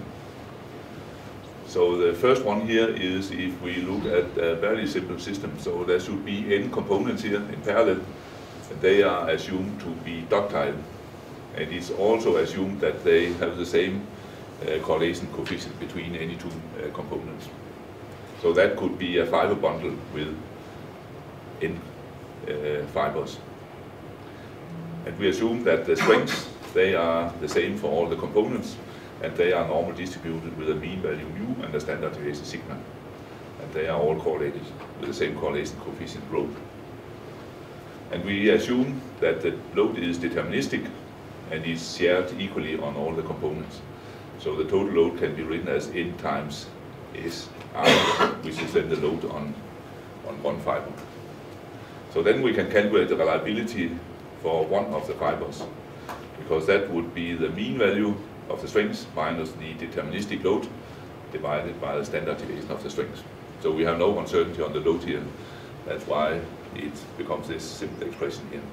So the first one here is if we look at a very simple system. So there should be n components here in parallel, and they are assumed to be ductile. And it's also assumed that they have the same correlation coefficient between any two components. So that could be a fiber bundle with n fibers. And we assume that the strengths, they are the same for all the components, and they are normally distributed with a mean value mu and a standard deviation sigma. And they are all correlated with the same correlation coefficient rho. And we assume that the load is deterministic and is shared equally on all the components. So the total load can be written as n times S R, which is then the load on one fiber. So then we can calculate the reliability for one of the fibers, because that would be the mean value of the strength minus the deterministic load divided by the standard deviation of the strength. So we have no uncertainty on the load here. That's why it becomes this simple expression here.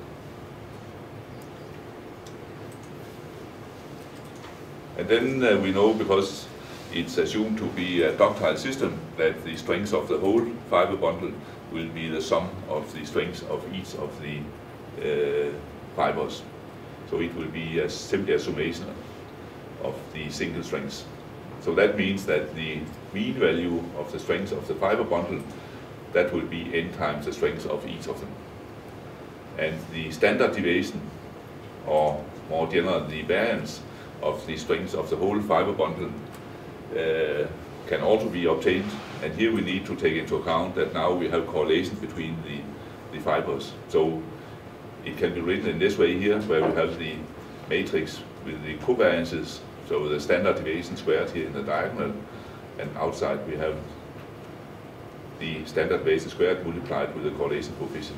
And then we know, because it's assumed to be a ductile system, that the strength of the whole fiber bundle will be the sum of the strengths of each of the fibers. So it will be simply a summation of the single strengths. So that means that the mean value of the strength of the fiber bundle that will be n times the strength of each of them. And the standard deviation, or more generally the variance of the strength of the whole fiber bundle, can also be obtained. And here we need to take into account that now we have correlation between the fibers. So it can be written in this way here, where we have the matrix with the covariances, so the standard deviation squared here in the diagonal, and outside we have the standard deviation squared multiplied with the correlation coefficient.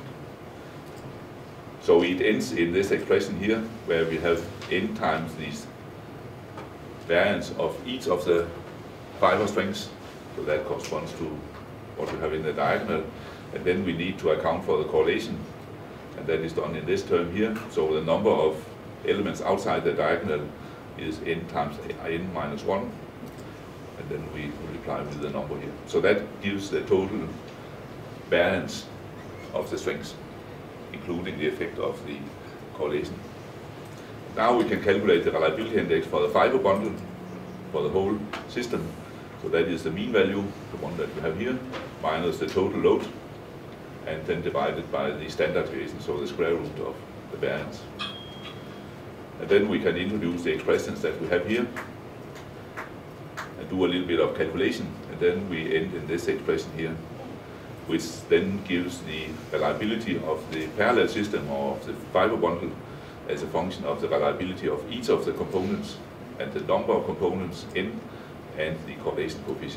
So it ends in this expression here, where we have n times these variance of each of the fiber strengths. So that corresponds to what we have in the diagonal. And then we need to account for the correlation, and that is done in this term here. So the number of elements outside the diagonal is n times n minus 1, and then we multiply with the number here. So that gives the total variance of the strengths, including the effect of the correlation. Now we can calculate the reliability index for the fiber bundle for the whole system. So that is the mean value, the one that we have here, minus the total load, and then divided by the standard deviation, so the square root of the variance. And then we can introduce the expressions that we have here and do a little bit of calculation, and then we end in this expression here, which then gives the reliability of the parallel system or of the fiber bundle as a function of the reliability of each of the components and the number of components n and the correlation coefficient.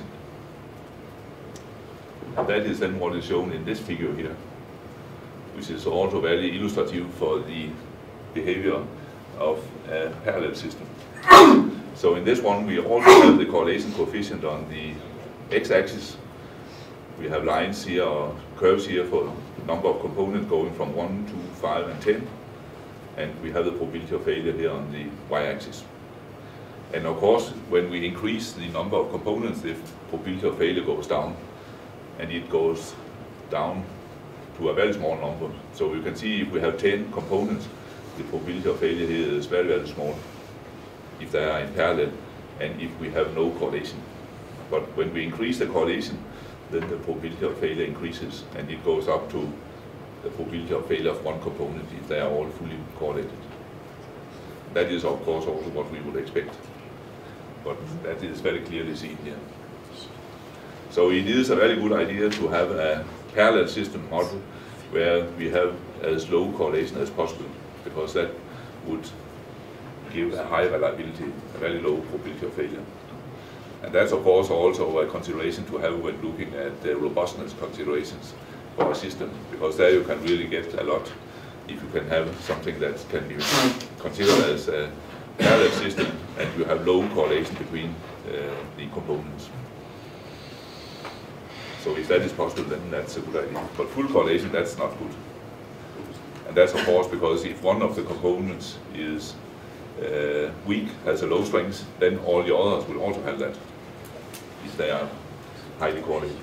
And that is then what is shown in this figure here, which is also very illustrative for the behavior of a parallel system. So in this one we also have the correlation coefficient on the x-axis. We have lines here, or curves here, for number of components going from 1 to 5 and 10. And we have the probability of failure here on the y-axis. And of course, when we increase the number of components, the probability of failure goes down. And it goes down to a very small number. So you can see if we have 10 components, the probability of failure here is very, very small if they are in parallel and if we have no correlation. But when we increase the correlation, then the probability of failure increases, and it goes up to the probability of failure of one component if they are all fully correlated. That is of course also what we would expect, but that is very clearly seen here. So it is a very good idea to have a parallel system model where we have as low correlation as possible, because that would give a high reliability, a very low probability of failure. And that's of course also a consideration to have when looking at the robustness considerations for a system, because there you can really get a lot if you can have something that can be considered as a parallel system and you have low correlation between the components. So if that is possible, then that's a good idea. But full correlation, that's not good. And that's of course because if one of the components is weak, has a low strength, then all the others will also have that, if they are highly correlated.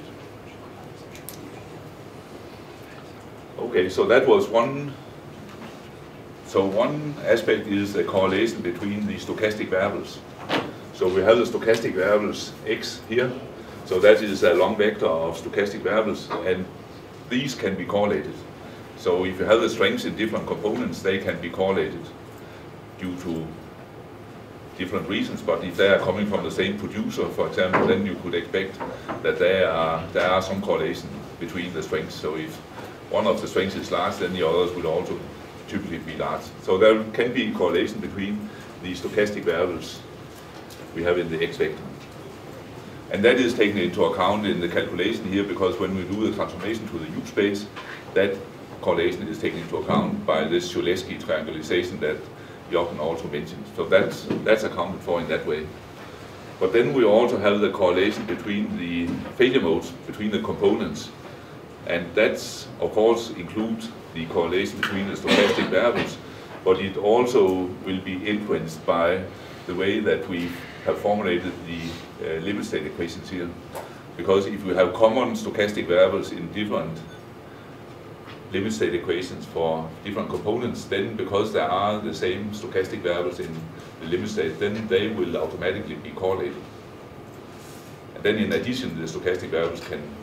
Okay, so that was one. So one aspect is the correlation between the stochastic variables. So we have the stochastic variables x here. So that is a long vector of stochastic variables, and these can be correlated. So if you have the strengths in different components, they can be correlated due to different reasons, but if they are coming from the same producer, for example, then you could expect that there are some correlation between the strengths. So if one of the strengths is large, then the others will also typically be large. So there can be correlation between the stochastic variables we have in the x vector. And that is taken into account in the calculation here, because when we do the transformation to the U space, that correlation is taken into account by this Cholesky triangulation that Jochen also mentioned. So that's accounted for in that way. But then we also have the correlation between the failure modes, between the components. And that's, of course, includes the correlation between the stochastic variables, but it also will be influenced by the way that we have formulated the limit state equations here. Because if we have common stochastic variables in different limit state equations for different components, then because there are the same stochastic variables in the limit state, then they will automatically be correlated. And then in addition, the stochastic variables can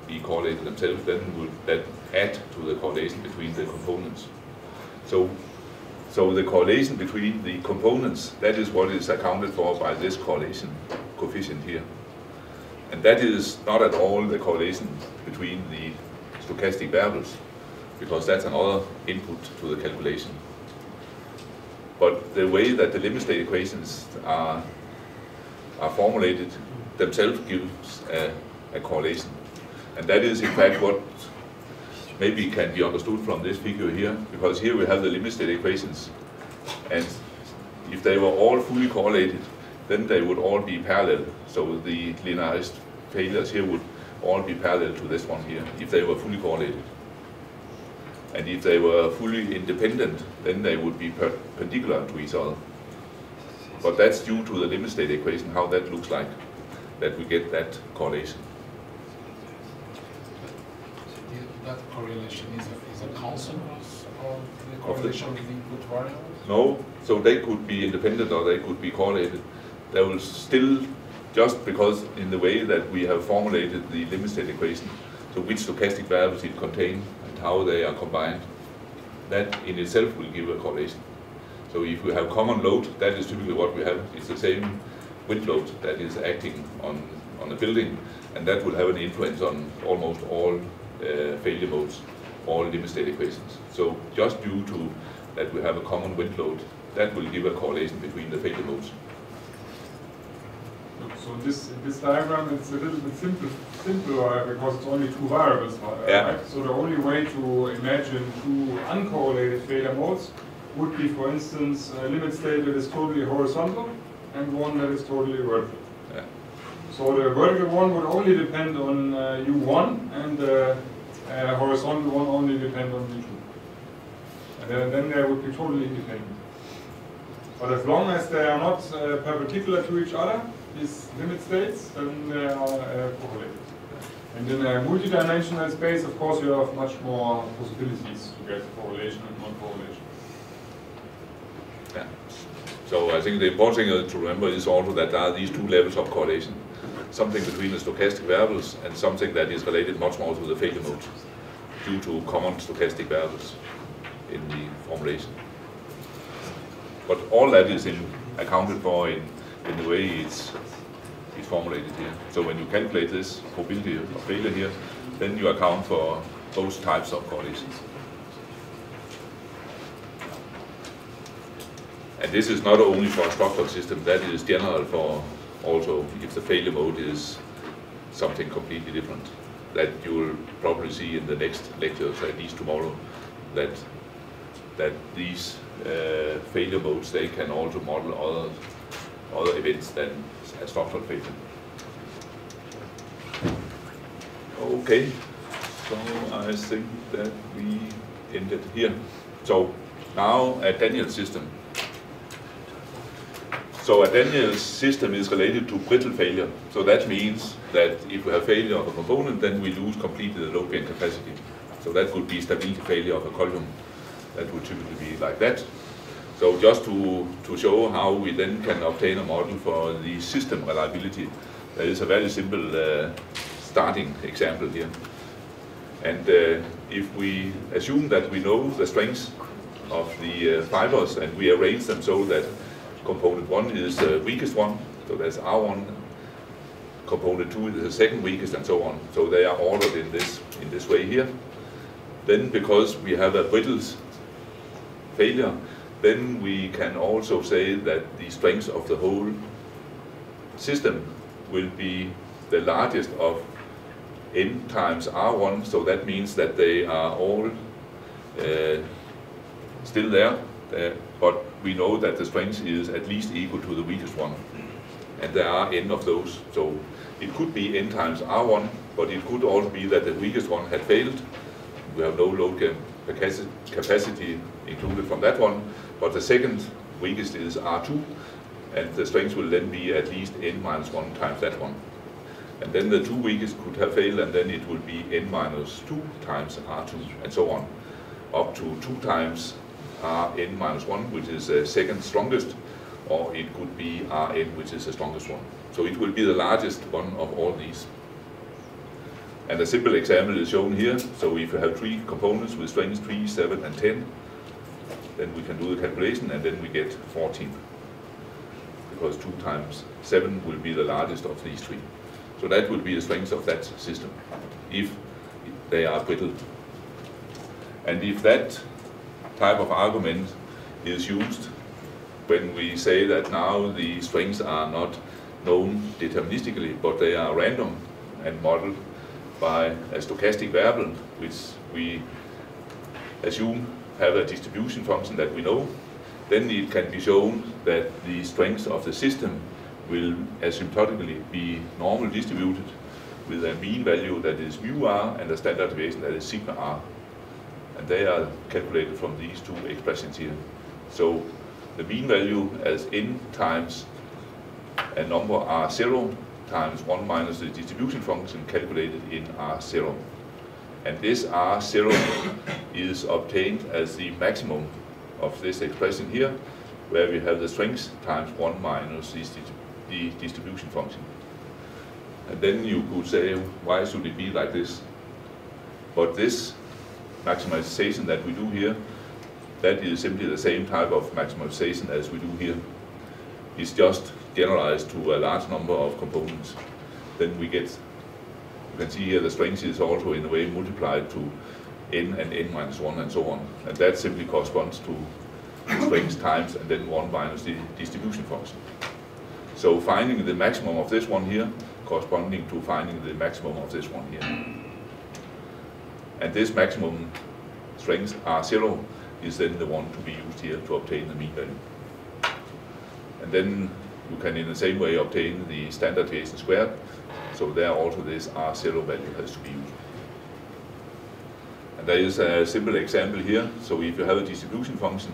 be correlated themselves, then would that add to the correlation between the components. So the correlation between the components, that is what is accounted for by this correlation coefficient here. And that is not at all the correlation between the stochastic variables, because that's another input to the calculation. But the way that the limit state equations are formulated themselves gives a correlation. And that is in fact what maybe can be understood from this figure here, because here we have the limit state equations, and if they were all fully correlated, then they would all be parallel. So the linearized failures here would all be parallel to this one here, if they were fully correlated. And if they were fully independent, then they would be perpendicular to each other. But that's due to the limit state equation, how that looks like, that we get that correlation. That correlation is a constant of the correlation with input variables? No, so they could be independent or they could be correlated. They will still, just because in the way that we have formulated the limit state equation, so which stochastic variables it contains and how they are combined, that in itself will give a correlation. So if we have common load, that is typically what we have. It's the same wind load that is acting on a building, and that will have an influence on almost all failure modes, all limit state equations. So just due to that we have a common wind load, that will give a correlation between the failure modes. So in this diagram, it's a little bit simpler because it's only two variables, Yeah. right? So the only way to imagine two uncorrelated failure modes would be, for instance, a limit state that is totally horizontal and one that is totally vertical. Yeah. So the vertical one would only depend on U1, and the horizontal one only depend on U2. And then they would be totally independent. But as long as they are not perpendicular to each other, these limit states, then they are correlated. And in a multidimensional space, of course, you have much more possibilities to get correlation and non-correlation. Yeah. So I think the important thing to remember is also that there are these two levels of correlation. Something between the stochastic variables and something that is related much more to the failure modes due to common stochastic variables in the formulation. But all that is accounted for in the way it's formulated here. So when you calculate this probability of failure here, then you account for both types of correlations. And this is not only for a structural system, that is general for also if the failure mode is something completely different, that you will probably see in the next lectures, at least tomorrow, that these failure modes, they can also model other events than a structural failure. Okay, so I think that we ended here. So now a Daniell system. So a Daniell system is related to brittle failure. So that means that if we have failure of a component, then we lose completely the load bearing capacity. So that could be stability failure of a column. That would typically be like that. So just to show how we then can obtain a model for the system reliability, there is a very simple starting example here. And if we assume that we know the strengths of the fibers and we arrange them so that component 1 is the weakest one, so there's R1, component 2 is the second weakest, and so on. So they are ordered in this way here. Then because we have a brittle failure, then we can also say that the strength of the whole system will be the largest of n times R1, so that means that they are all still there, but we know that the strength is at least equal to the weakest one, and there are n of those. So it could be n times R1, but it could also be that the weakest one had failed. We have no load capacity included from that one, but the second weakest is R2, and the strength will then be at least n minus 1 times that one. And then the two weakest could have failed, and then it will be n minus 2 times R2, and so on, up to 2 times Rn minus 1, which is the second strongest, or it could be Rn, which is the strongest one. So it will be the largest one of all these. And a simple example is shown here. So if you have 3 components with strengths 3, 7, and 10, then we can do the calculation, and then we get 14. Because 2 times 7 will be the largest of these 3. So that will be the strength of that system, if they are brittle. And if that type of argument is used when we say that now the strengths are not known deterministically, but they are random and modeled by a stochastic variable, which we assume have a distribution function that we know, then it can be shown that the strengths of the system will asymptotically be normal distributed with a mean value that is mu r and a standard deviation that is sigma r. And they are calculated from these 2 expressions here. So the mean value as n times a number r0 times 1 minus the distribution function calculated in r0. And this r0 is obtained as the maximum of this expression here, where we have the strength times 1 minus the distribution function. And then you could say, why should it be like this? But this maximization that we do here, that is simply the same type of maximization as we do here. It's just generalized to a large number of components. Then we get, you can see here the strength is also in a way multiplied to n and n minus 1 and so on. And that simply corresponds to strength times and then 1 minus the distribution function. So finding the maximum of this one here corresponding to finding the maximum of this one here. And this maximum strength R0 is then the one to be used here to obtain the mean value. And then you can in the same way obtain the standard deviation squared. So there also this R0 value has to be used. And there is a simple example here. So if you have a distribution function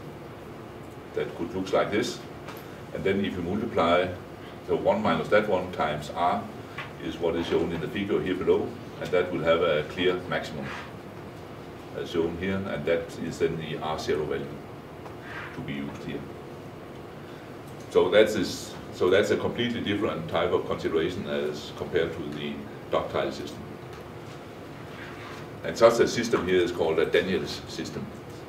that could look like this, and then if you multiply the 1 minus that one times R is what is shown in the figure here below, and that will have a clear maximum as shown here, and that is then the R0 value to be used here. So that's a completely different type of consideration as compared to the ductile system. And such a system here is called a Daniels system.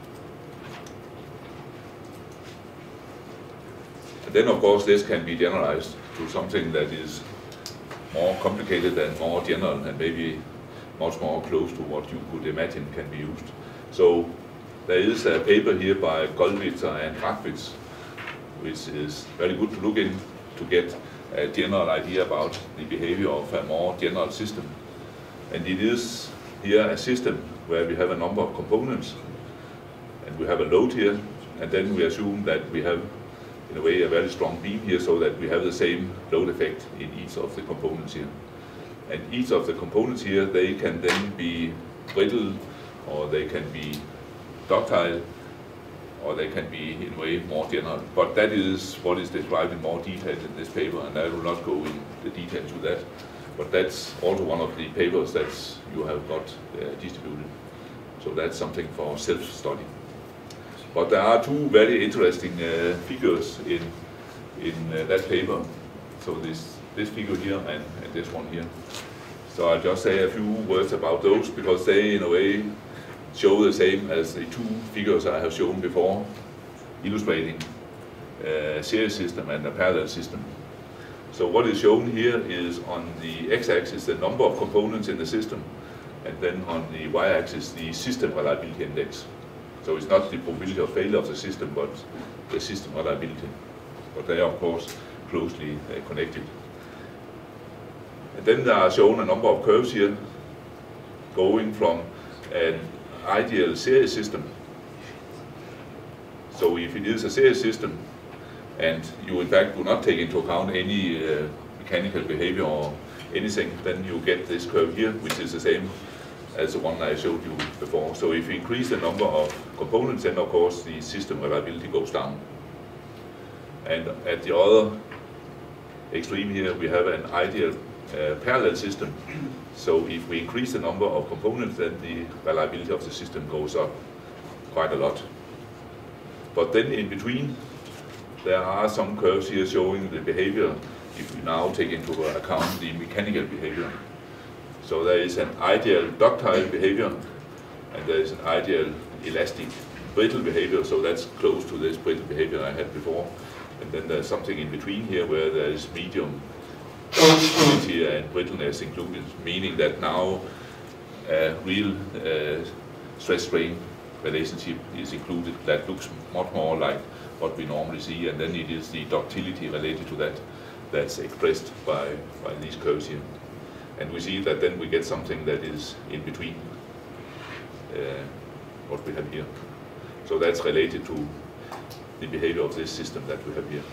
And then of course this can be generalized to something that is more complicated and more general and maybe much more close to what you could imagine can be used. So there is a paper here by Goldwitzer and Rachwitz, which is very good to look in to get a general idea about the behavior of a more general system. And it is here a system where we have a number of components and we have a load here, and then we assume that we have in a way a very strong beam here so that we have the same load effect in each of the components here. And each of the components here, they can then be brittle, or they can be ductile, or they can be in a way more general. But that is what is described in more detail in this paper, and I will not go in the details with that. But that's also one of the papers that you have got distributed. So that's something for self-study. But there are 2 very interesting figures in that paper. So this figure here and this one here. So I'll just say a few words about those because they in a way show the same as the 2 figures I have shown before, illustrating a series system and a parallel system. So what is shown here is on the x-axis the number of components in the system, and then on the y-axis the system reliability index. So it's not the probability of failure of the system, but the system reliability. But they are of course closely connected. And then there are shown a number of curves here, going from an ideal series system. So if it is a series system, and you in fact do not take into account any mechanical behavior or anything, then you get this curve here, which is the same as the one I showed you before. So if you increase the number of components, then of course the system reliability goes down. And at the other extreme here, we have an ideal parallel system. So if we increase the number of components, then the reliability of the system goes up quite a lot. But then in between, there are some curves here showing the behavior if we now take into account the mechanical behavior. So there is an ideal ductile behavior, and there is an ideal elastic brittle behavior, so that's close to this brittle behavior I had before. And then there's something in between here where there is medium rigidity and brittleness included, meaning that now a real stress-strain relationship is included that looks much more like what we normally see, and then it is the ductility related to that that's expressed by these curves here. And we see that then we get something that is in between what we have here. So that's related to the behavior of this system that we have here.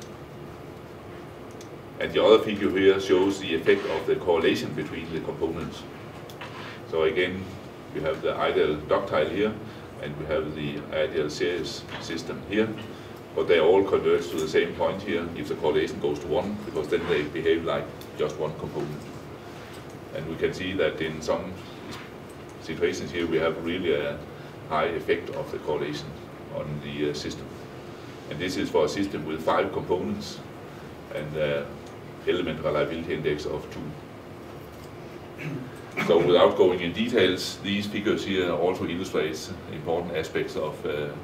And the other figure here shows the effect of the correlation between the components. So again, we have the ideal ductile here, and we have the ideal series system here, but they all converge to the same point here if the correlation goes to 1, because then they behave like just one component. And we can see that in some situations here we have really a high effect of the correlation on the system. And this is for a system with 5 components and element reliability index of 2. So without going in details, these figures here also illustrate important aspects of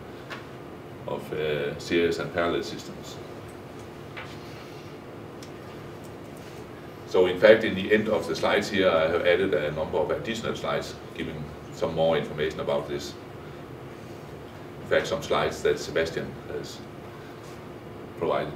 series and parallel systems. So in fact, in the end of the slides here, I have added a number of additional slides giving some more information about this. In fact, some slides that Sebastian has provided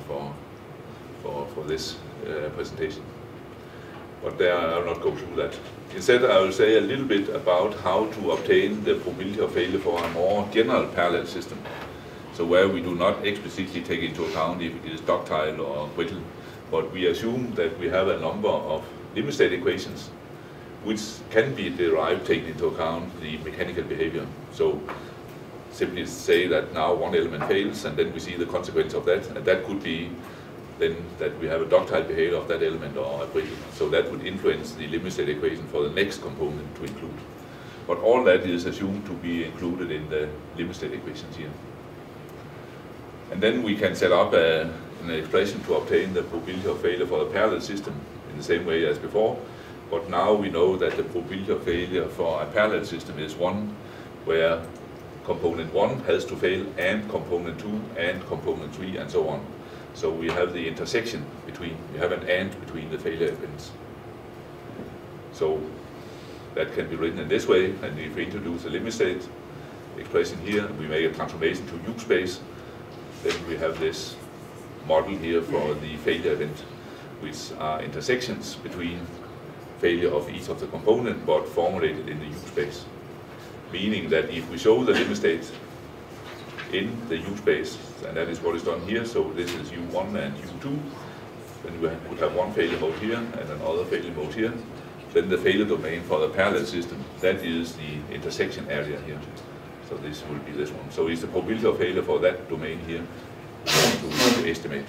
for this presentation. But there I will not go through that. Instead, I will say a little bit about how to obtain the probability of failure for a more general parallel system. So where we do not explicitly take into account if it is ductile or brittle, but we assume that we have a number of limit state equations which can be derived taking into account the mechanical behavior. So simply say that now one element fails, and then we see the consequence of that, and that could be then that we have a ductile behavior of that element or a brittle. So that would influence the limit state equation for the next component to include. But all that is assumed to be included in the limit state equations here. And then we can set up an expression to obtain the probability of failure for the parallel system in the same way as before. But now we know that the probability of failure for a parallel system is 1, where component 1 has to fail, and component 2, and component 3, and so on. So we have the intersection between, we have an and between the failure events. So that can be written in this way, and if we introduce a limit state expression here, we make a transformation to U space, then we have this model here for the failure event, which are intersections between failure of each of the components, but formulated in the U space. Meaning that if we show the limit state in the U space, and that is what is done here, so this is U1 and U2, then we would have one failure mode here and another failure mode here. Then the failure domain for the parallel system, that is the intersection area here. So this will be this one. So it's the probability of failure for that domain here to estimate.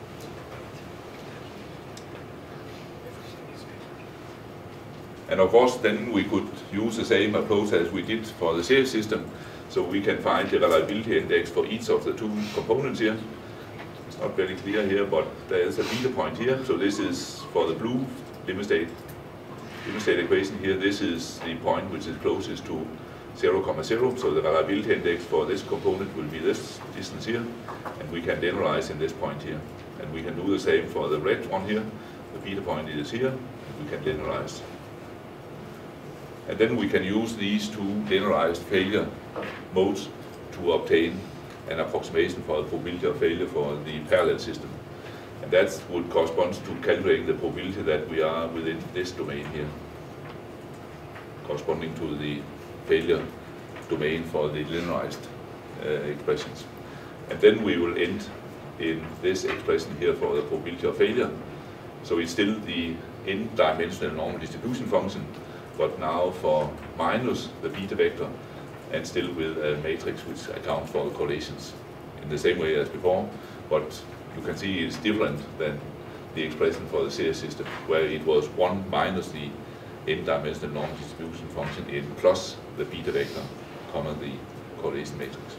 And of course, then we could use the same approach as we did for the series system. So we can find the reliability index for each of the 2 components here. It's not very clear here, but there is a beta point here. So this is for the blue limit state equation here. This is the point which is closest to 0,0. So the reliability index for this component will be this distance here. And we can linearize in this point here. And we can do the same for the red one here. The beta point is here. And we can linearize. And then we can use these 2 linearized failure modes to obtain an approximation for the probability of failure for the parallel system. And that would correspond to calculating the probability that we are within this domain here, corresponding to the failure domain for the linearized expressions. And then we will end in this expression here for the probability of failure. So it's still the n-dimensional normal distribution function, but now for minus the beta vector, and still with a matrix which accounts for the correlations in the same way as before. But you can see it's different than the expression for the series system, where it was 1 minus the n-dimensional normal distribution function in plus the beta vector, comma the correlation matrix.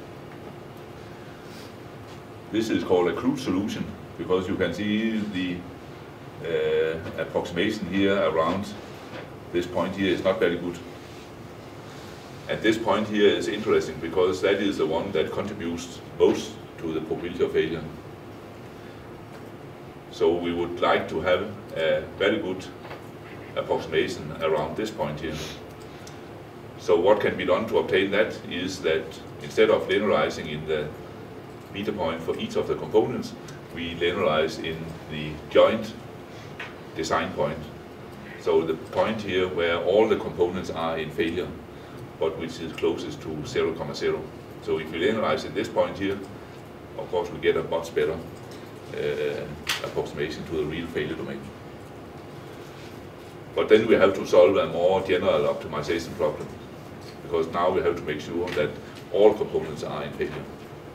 This is called a crude solution, because you can see the approximation here around this point here is not very good. And this point here is interesting because that is the one that contributes most to the probability of failure. So we would like to have a very good approximation around this point here. So what can be done to obtain that is that instead of linearizing in the beta point for each of the components, we linearize in the joint design point. So the point here where all the components are in failure, but which is closest to 0,0. So if we linearize in this point here, of course we get a much better approximation to the real failure domain. But then we have to solve a more general optimization problem, because now we have to make sure that all components are in failure.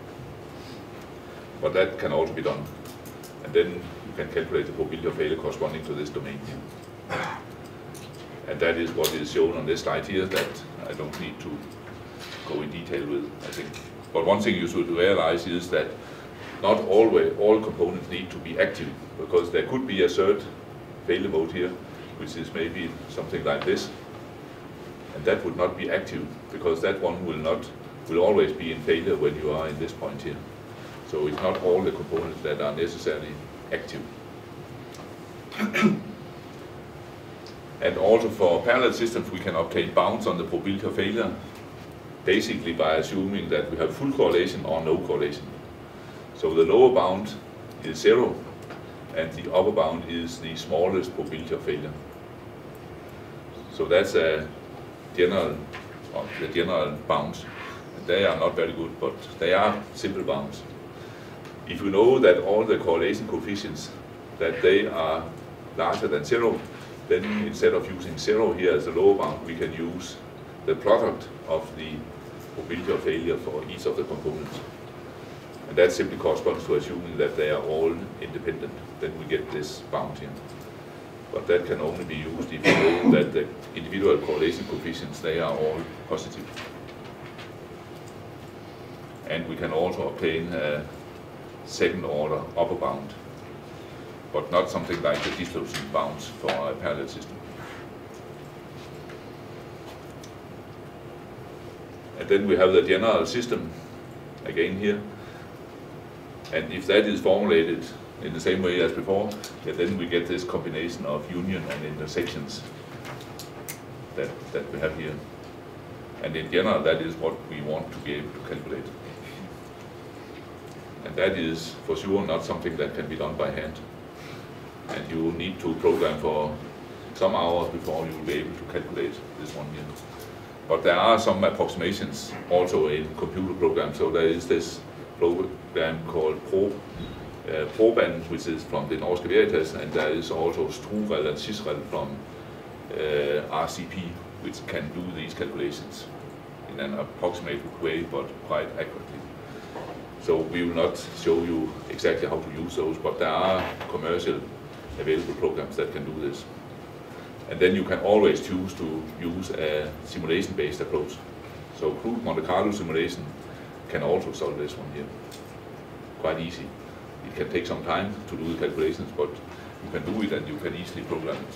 But that can also be done. And then you can calculate the probability of failure corresponding to this domain here. And that is what is shown on this slide here, that I don't need to go in detail with, I think. But one thing you should realize is that not always all components need to be active, because there could be a third failure mode here, which is maybe something like this, and that would not be active, because that one will always be in failure when you are in this point here. So it's not all the components that are necessarily active. And also for parallel systems, we can obtain bounds on the probability of failure, basically by assuming that we have full correlation or no correlation. So the lower bound is 0, and the upper bound is the smallest probability of failure. So that's the general bounds. They are not very good, but they are simple bounds. If you know that all the correlation coefficients, that they are larger than 0, then instead of using 0 here as the lower bound, we can use the product of the probability of failure for each of the components. And that simply corresponds to assuming that they are all independent. Then we get this bound here. But that can only be used if you know that the individual correlation coefficients, they are all positive. And we can also obtain a second order upper bound, but not something like the dissolution bounds for a parallel system. And then we have the general system again here. And if that is formulated in the same way as before, then we get this combination of union and intersections that we have here. And in general, that is what we want to be able to calculate. And that is for sure not something that can be done by hand. And you need to program for some hours before you will be able to calculate this one here. But there are some approximations also in computer programs. So there is this program called Proban, which is from the Norske Veritas, and there is also Strurel and Sisrel from RCP, which can do these calculations in an approximate way, but quite accurately. So we will not show you exactly how to use those, but there are commercial available programs that can do this. And then you can always choose to use a simulation-based approach. So crude Monte Carlo simulation can also solve this one here. Quite easy. It can take some time to do the calculations, but you can do it and you can easily program it.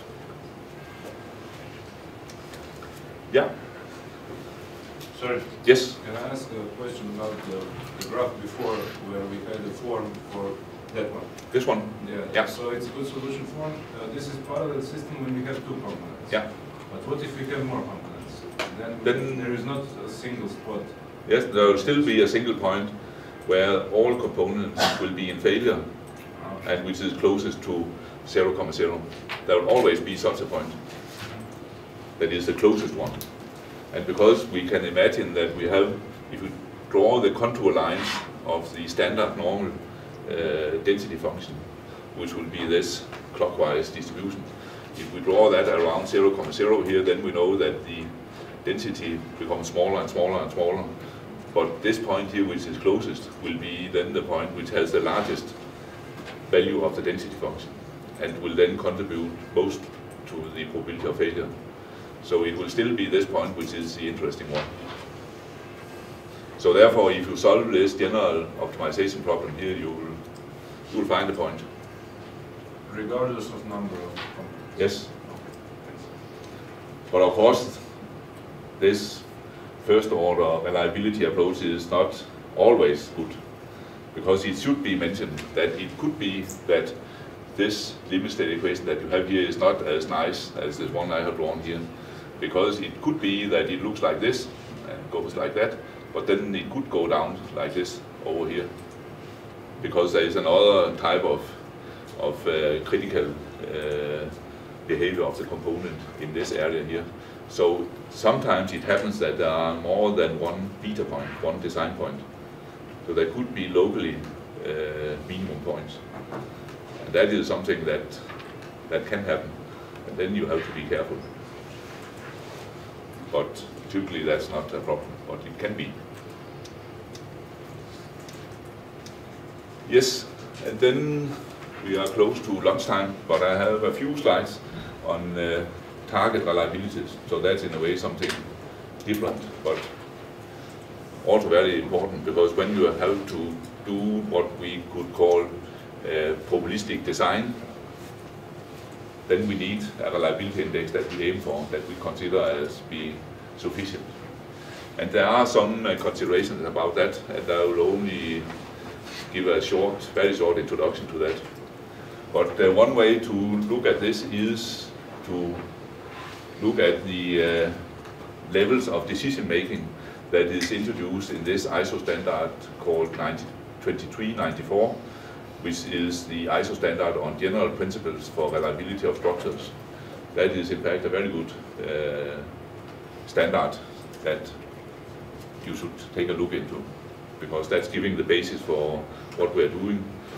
Yeah? Sorry. Yes? Can I ask a question about the graph before, where we had a form for that one? This one? Yeah. So it's a good solution form. This is parallel system when we have two components. Yeah. But what if we have more components? Then there is not a single spot. Yes, there will still be a single point where all components will be in failure, and which is closest to 0,0. There will always be such a point. That is the closest one. And because we can imagine that we have, if we draw the contour lines of the standard normal density function, which will be this clockwise distribution, if we draw that around 0,0 here, then we know that the density becomes smaller and smaller and smaller. But this point here, which is closest, will be then the point which has the largest value of the density function, and will then contribute most to the probability of failure. So it will still be this point which is the interesting one. So therefore, if you solve this general optimization problem here, you will find a point. Regardless of number of components? Yes. But of course, this first order reliability approach is not always good, because it should be mentioned that it could be that this limit state equation that you have here is not as nice as this one I have drawn here, because it could be that it looks like this and goes like that, but then it could go down like this over here, because there is another type of critical behavior of the component in this area here. So sometimes it happens that there are more than one beta point, one design point. So there could be locally minimum points. And that is something that can happen. And then you have to be careful. But typically that's not a problem, but it can be. Yes, and then we are close to lunchtime, but I have a few slides on target reliabilities. So that's in a way something different, but also very important, because when you have to do what we could call probabilistic design, then we need a reliability index that we aim for, that we consider as being sufficient. And there are some considerations about that, and I will only give a short, very short introduction to that. But one way to look at this is to look at the levels of decision making that is introduced in this ISO standard called 2394, which is the ISO standard on general principles for reliability of structures. That is in fact a very good standard that you should take a look into, because that's giving the basis for what we're doing,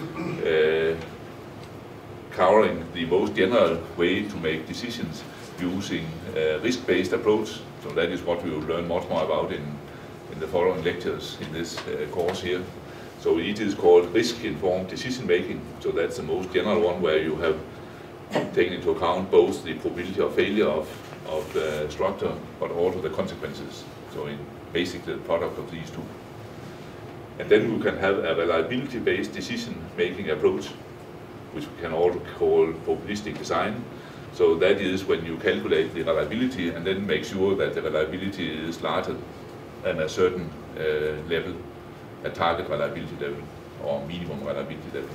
covering the most general way to make decisions using a risk-based approach. So that is what we will learn much more about in the following lectures in this course here. So it is called risk-informed decision-making. So that's the most general one, where you have taken into account both the probability of failure of the structure, but also the consequences. So in basically the product of these two. And then we can have a reliability-based decision-making approach, which we can also call probabilistic design. So that is when you calculate the reliability and then make sure that the reliability is larger than a certain level, a target reliability level or minimum reliability level.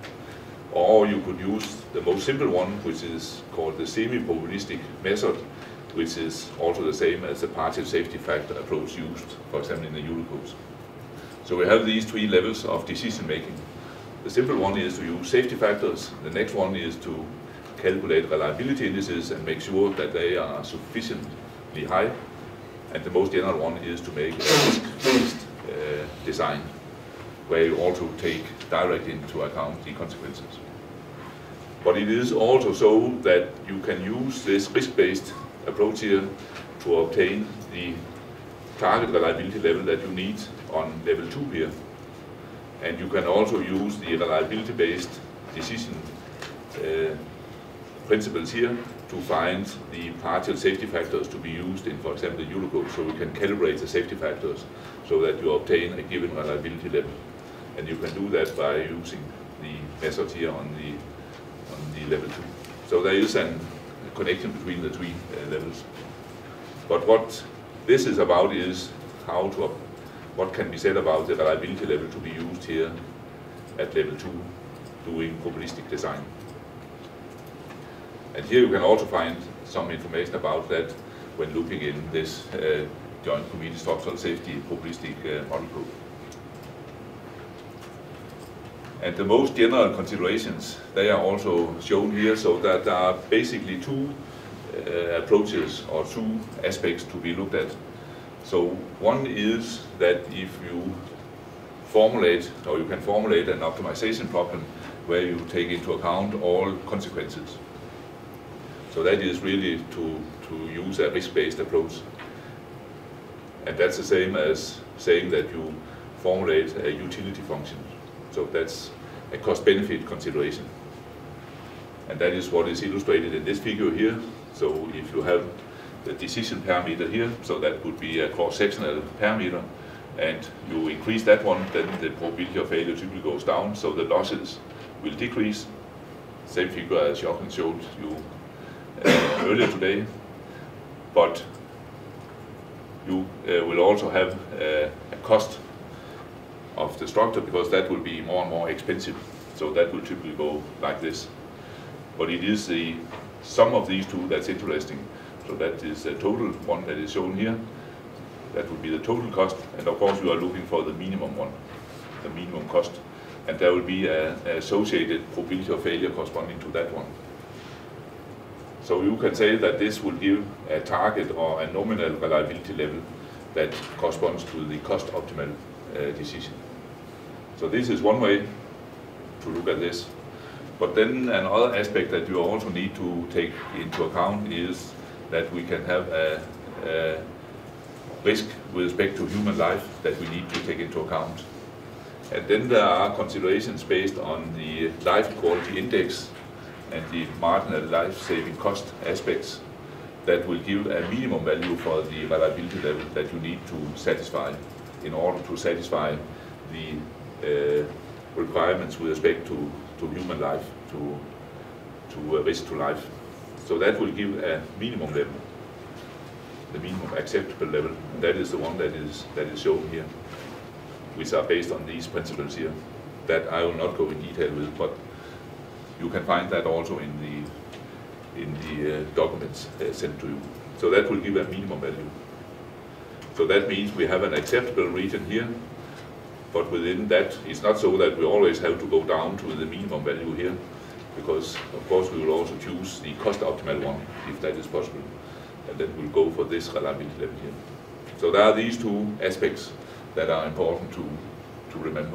Or you could use the most simple one, which is called the semi-probabilistic method, which is also the same as the partial safety factor approach used, for example, in the Euro codes. So we have these three levels of decision making. The simple one is to use safety factors. The next one is to calculate reliability indices and make sure that they are sufficiently high. And the most general one is to make a risk-based design, where you also take directly into account the consequences. But it is also so that you can use this risk-based approach here to obtain the target reliability level that you need on level 2 here. And you can also use the reliability-based decision principles here to find the partial safety factors to be used in, for example, the Euro code. So we can calibrate the safety factors so that you obtain a given reliability level. And you can do that by using the method here on the level 2. So there is a connection between the three levels. But what this is about is what can be said about the reliability level to be used here at level 2, doing probabilistic design. And here you can also find some information about that when looking in this Joint Committee Structural Safety probabilistic model code. And the most general considerations, they are also shown here, so that there are basically two approaches or two aspects to be looked at. So one is that if you formulate, or you can formulate an optimization problem where you take into account all consequences. So that is really to use a risk-based approach. And that's the same as saying that you formulate a utility function. So that's a cost-benefit consideration. And that is what is illustrated in this figure here. So if you have the decision parameter here, so that would be a cross-sectional parameter, and you increase that one, then the probability of failure typically goes down, so the losses will decrease. Same figure as Jochen showed you earlier today. but you will also have a cost of the structure, because that will be more and more expensive. So that will typically go like this. But it is the sum of these two that's interesting. So that is the total one that is shown here. That would be the total cost, and of course you are looking for the minimum one, the minimum cost. And there will be an associated probability of failure corresponding to that one. So you can say that this will give a target or a nominal reliability level that corresponds to the cost optimal decision. So this is one way to look at this. But then another aspect that you also need to take into account is that we can have a risk with respect to human life that we need to take into account. And then there are considerations based on the life quality index and the marginal life-saving cost aspects that will give a minimum value for the reliability level that you need to satisfy in order to satisfy the requirements with respect to human life, to risk to life. So that will give a minimum level, the minimum acceptable level, and that is the one that is shown here, which are based on these principles here, that I will not go in detail with, but you can find that also in the documents sent to you. So that will give a minimum value. So that means we have an acceptable region here, but within that, it's not so that we always have to go down to the minimum value here, because of course we will also choose the cost optimal one, if that is possible, and then we'll go for this reliability level here. So there are these two aspects that are important to remember.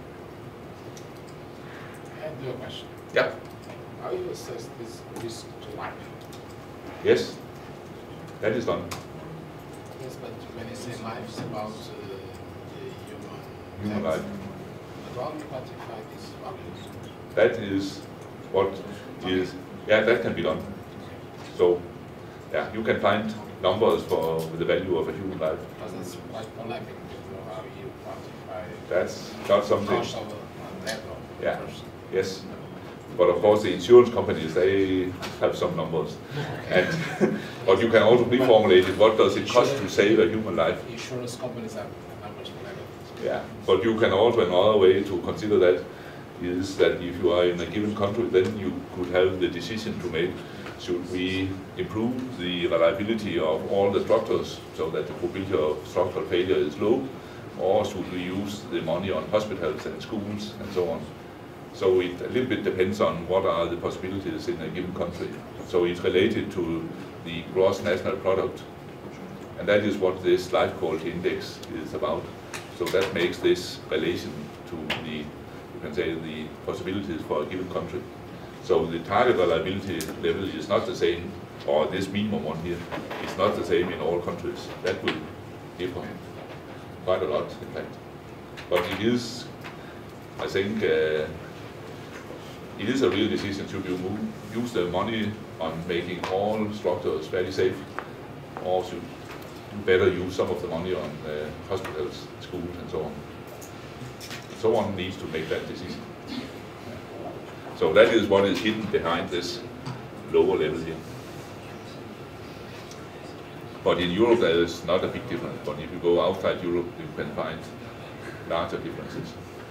I have a question. Yeah. How do you assess this risk to life? Yes, that is done. Yes, but when you say life, it's about the Human life. But how do you quantify these values? That is what is, yeah, that can be done. So, yeah, you can find numbers for the value of a human life. Because it's quite polemic, how you quantify That's not something. cost of a death of a Yeah. person. Yes, but of course the insurance companies, they have some numbers. And but you can also reformulate it. What does it cost to save a human life? Insurance companies have numbers for that. Yeah, but you can also, another way to consider that is that if you are in a given country, then you could have the decision to make, should we improve the reliability of all the structures so that the probability of structural failure is low, or should we use the money on hospitals and schools and so on. So it a little bit depends on what are the possibilities in a given country. So it's related to the gross national product, and that is what this life quality index is about. So that makes this relation to the, you can say, the possibilities for a given country. So the target reliability level is not the same, or this minimum one here, is not the same in all countries. That will differ quite a lot, in fact. But it is, I think, it is a real decision. Should you use the money on making all structures very safe, or should you better use some of the money on hospitals, schools, and so on? Someone needs to make that decision. So that is what is hidden behind this lower level here. But in Europe there is not a big difference, but if you go outside Europe you can find larger differences.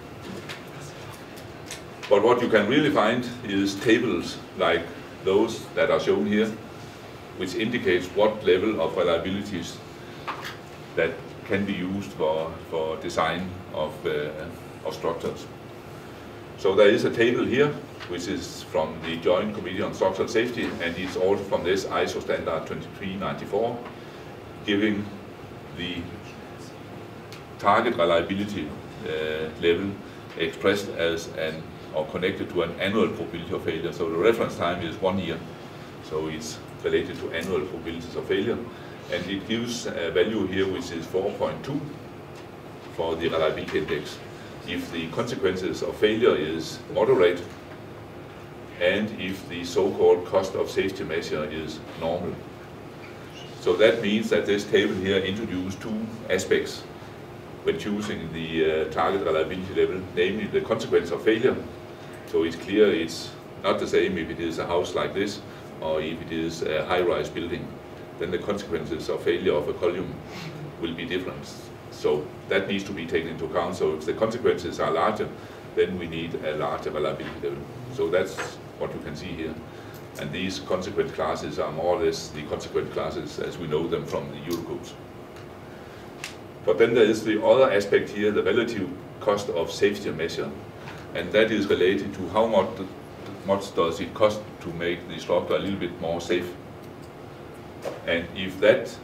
But what you can really find is tables like those that are shown here, which indicates what level of reliabilities that can be used for design of structures. So there is a table here, which is from the Joint Committee on Structural Safety, and it's also from this ISO standard 2394, giving the target reliability level expressed as an, or connected to an annual probability of failure. So the reference time is 1 year. So it's related to annual probabilities of failure. And it gives a value here which is 4.2 for the reliability index. If the consequences of failure is moderate, and if the so-called cost of safety measure is normal. So that means that this table here introduces two aspects when choosing the target reliability level, namely the consequence of failure. So it's clear it's not the same if it is a house like this or if it is a high-rise building. then the consequences of failure of a column will be different. So that needs to be taken into account. So if the consequences are larger, then we need a larger reliability level. So that's what you can see here. And these consequent classes are more or less the consequent classes as we know them from the Eurocodes. But then there is the other aspect here, the relative cost of safety measure. And that is related to how much does it cost to make the structure a little bit more safe. And if that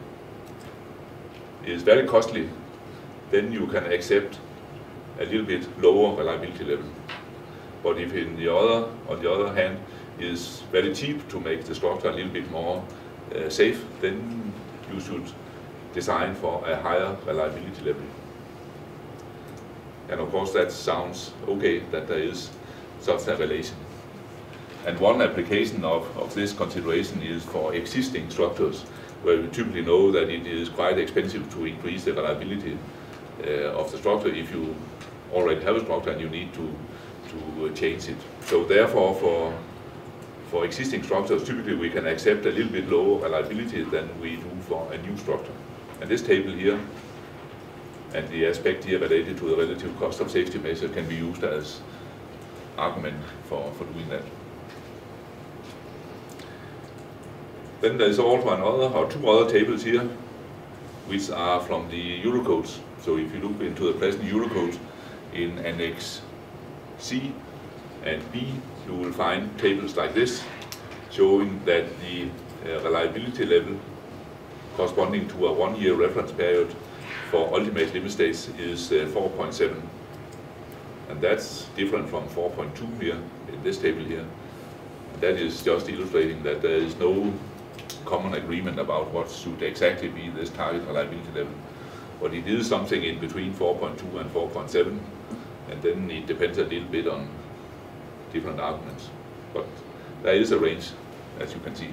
is very costly, then you can accept a little bit lower reliability level. But if on the other hand, is very cheap to make the structure a little bit more safe, then you should design for a higher reliability level. And of course that sounds okay that there is such a relation. And one application of this consideration is for existing structures, where we typically know that it is quite expensive to increase the reliability of the structure if you already have a structure and you need to change it. So therefore for existing structures, typically we can accept a little bit lower reliability than we do for a new structure. And this table here, and the aspect here related to the relative cost of safety measure, can be used as argument for doing that. Then there is also two other tables here, which are from the Eurocodes. So if you look into the present Eurocodes in Annex C and B, you will find tables like this, showing that the reliability level corresponding to a 1-year reference period for ultimate limit states is 4.7. And that's different from 4.2 here, in this table here. And that is just illustrating that there is no common agreement about what should exactly be this target reliability level. But it is something in between 4.2 and 4.7, and then it depends a little bit on different arguments. But there is a range, as you can see.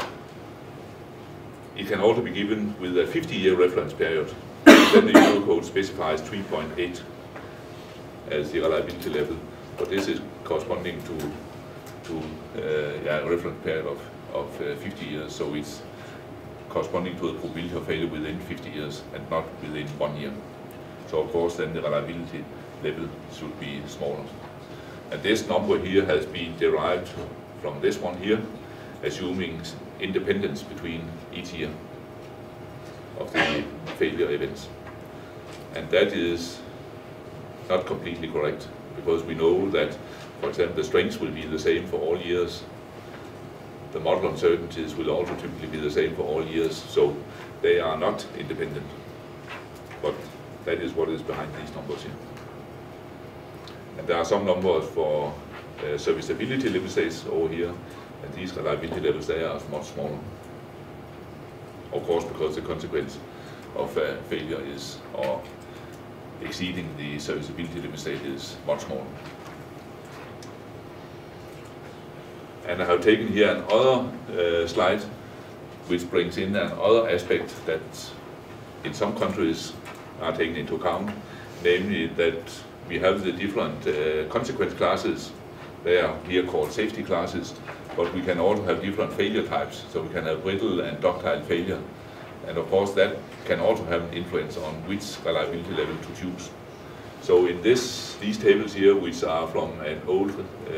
It can also be given with a 50-year reference period. Then the Eurocode specifies 3.8 as the reliability level, but this is corresponding to a reference period of 50 years, so it's corresponding to the probability of failure within 50 years and not within 1 year. So of course then the reliability level should be smaller. And this number here has been derived from this one here, assuming independence between each year of the failure events. And that is not completely correct, because we know that, for example, the strengths will be the same for all years. The model uncertainties will also typically be the same for all years, so they are not independent. But that is what is behind these numbers here. And there are some numbers for serviceability limit states over here, and these reliability levels, they are much smaller. Of course, because the consequence of failure is, or exceeding the serviceability limit state is much smaller. And I have taken here another slide which brings in another aspect that in some countries are taken into account, namely that we have the different consequence classes. They are here called safety classes, but we can also have different failure types. So we can have brittle and ductile failure. And of course that can also have an influence on which reliability level to choose. So in these tables here, which are from an old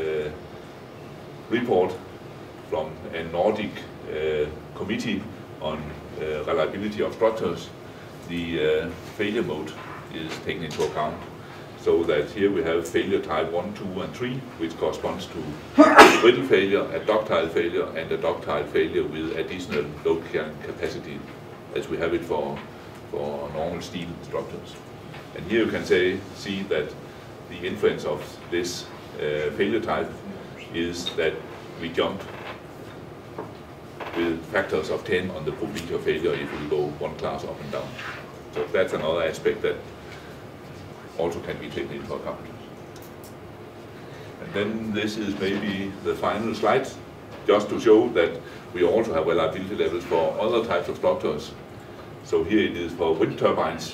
report from a Nordic committee on reliability of structures, the failure mode is taken into account. So that here we have failure type 1, 2, and 3, which corresponds to brittle failure, a ductile failure, and a ductile failure with additional load carrying capacity, as we have it for normal steel structures. And here you can see that the influence of this failure type is that we jump with factors of 10 on the probability of failure if we go one class up and down. So that's another aspect that also can be taken into account. And then this is maybe the final slide, just to show that we also have reliability levels for other types of structures. So here it is for wind turbines.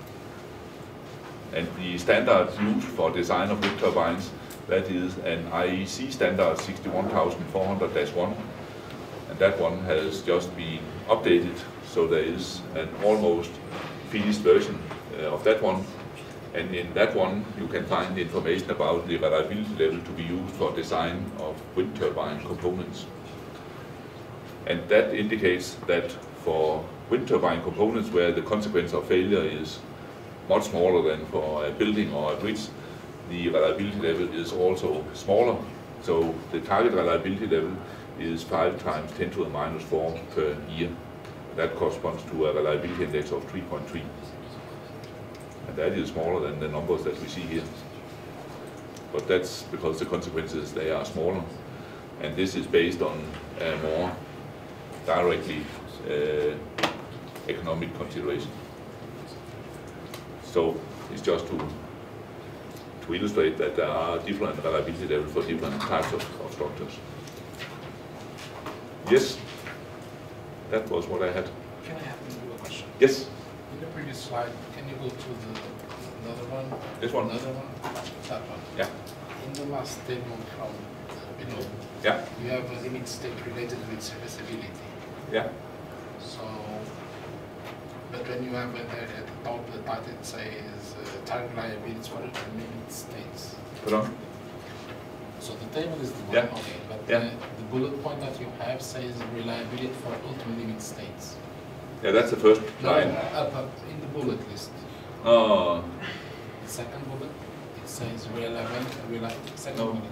And the standard used for design of wind turbines, that is an IEC standard 61400-1. And And that one has just been updated, so there is an almost finished version of that one. And in that one, you can find information about the reliability level to be used for design of wind turbine components. And that indicates that for wind turbine components where the consequence of failure is much smaller than for a building or a bridge, the reliability level is also smaller. So the target reliability level is 5 times 10 to the minus 4 per year. That corresponds to a reliability index of 3.3. And that is smaller than the numbers that we see here. But that's because the consequences, they are smaller. And this is based on a more directly economic consideration. So it's just to illustrate that there are different reliability levels for different types of structures. Yes, that was what I had. Can I have a question? Yes. In the previous slide, can you go to another one? This one? Another one? That one. Yeah. In the last table from below, Yeah. you have a limit state related with serviceability. Yeah. So, but when you have there at the top, the title says target reliability for limit states. Put on. So the table is the one, Yeah. okay, but Yeah. the bullet point that you have says reliability for ultimate limit states. Yeah, that's the first No, line. up in the bullet list. Oh, The second bullet, it says relevant, second No. bullet.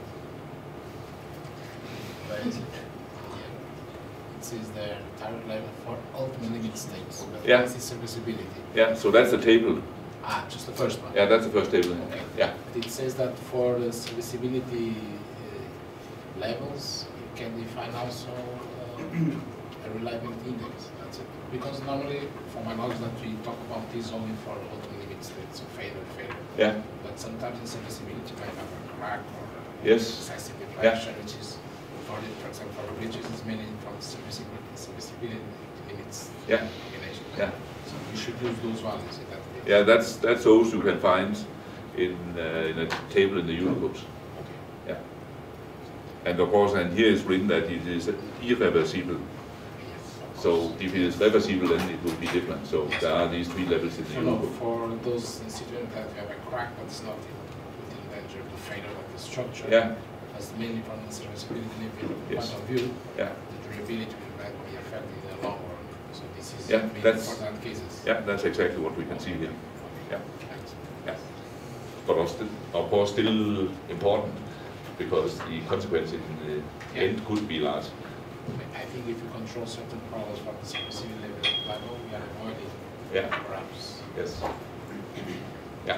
Where is it? It says there, target level for ultimate limit states. But Yeah. this is serviceability. yeah, so that's the table. Just the first one. Yeah, that's the first table. Okay. Yeah. But it says that for the serviceability levels, you can define also a reliability index. That's it. Because normally, from my knowledge, that we talk about this only for ultimate limit states, so failure. Yeah. But sometimes in serviceability, you might have a crack or Yes. excessive inflation, which is, for example, for the bridges, is mainly from serviceability limits Yeah. combination. Yeah. So you should use those values in that case. Yeah, that's those you can find in a table in the Unicode. Okay. Yeah. And of course, and here is written that it is irreversible. So if it is reversible, then it will be different. So there are these 3 levels in the So no, Unicode. for those situations that you have a crack, but it's not within danger of the failure of the structure. Yeah. That's mainly from the serviceability Yes. point of view. Yeah. The durability might be affected in the long run. So this is Yeah, mainly that's- for that cases. Yeah, that's exactly what we can see here. Yeah. Thanks. Yeah. But of course still important because the consequence in the end could be large. I think if you control certain problems from the serviceability level, we are avoiding Yeah. perhaps. Yes. Yeah.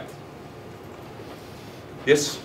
Yes.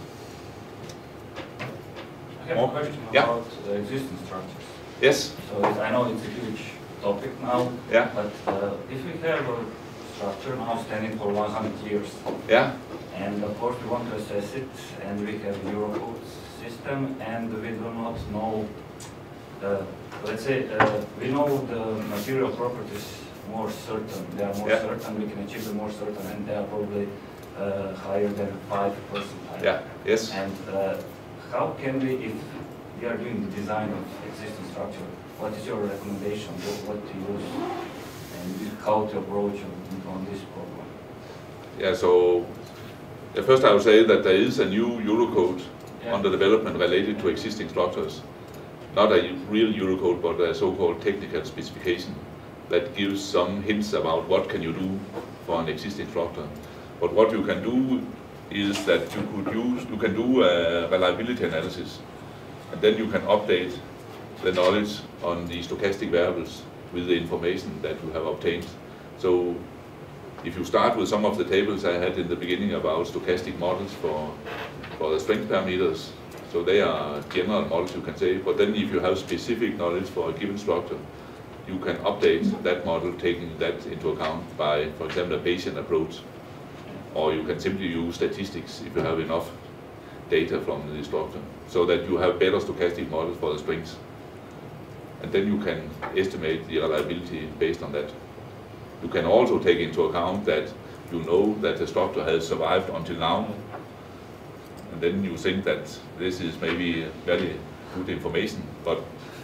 I have More? a question Yeah. about existing structures. Yes. So I know it's a huge topic now, Yeah. but if we have a structure now standing for 100 years, Yeah. and of course we want to assess it, and we have a Eurocode system, and we do not know, let's say, we know the material properties more certain, they are more Yeah. certain, we can achieve them more certain, and they are probably higher than 5%. Yeah. Yes. And how can we, if we are doing the design of existing structure, what is your recommendation, what to use, and how to approach on this problem? Yeah. So first I would say that there is a new Eurocode Yeah. under development related to existing structures. Not a real Eurocode, but a so-called technical specification that gives some hints about what can you do for an existing structure. But what you can do is that you can do a reliability analysis, and then you can update the knowledge on the stochastic variables with the information that you have obtained. So if you start with some of the tables I had in the beginning about stochastic models for the strength parameters, so they are general models, you can say, but then if you have specific knowledge for a given structure, you can update that model taking that into account by, for example, a Bayesian approach. Or you can simply use statistics if you have enough data from the structure, so that you have better stochastic models for the strings. And then you can estimate the reliability based on that. You can also take into account that you know that the structure has survived until now, and then you think that this is maybe very good information, but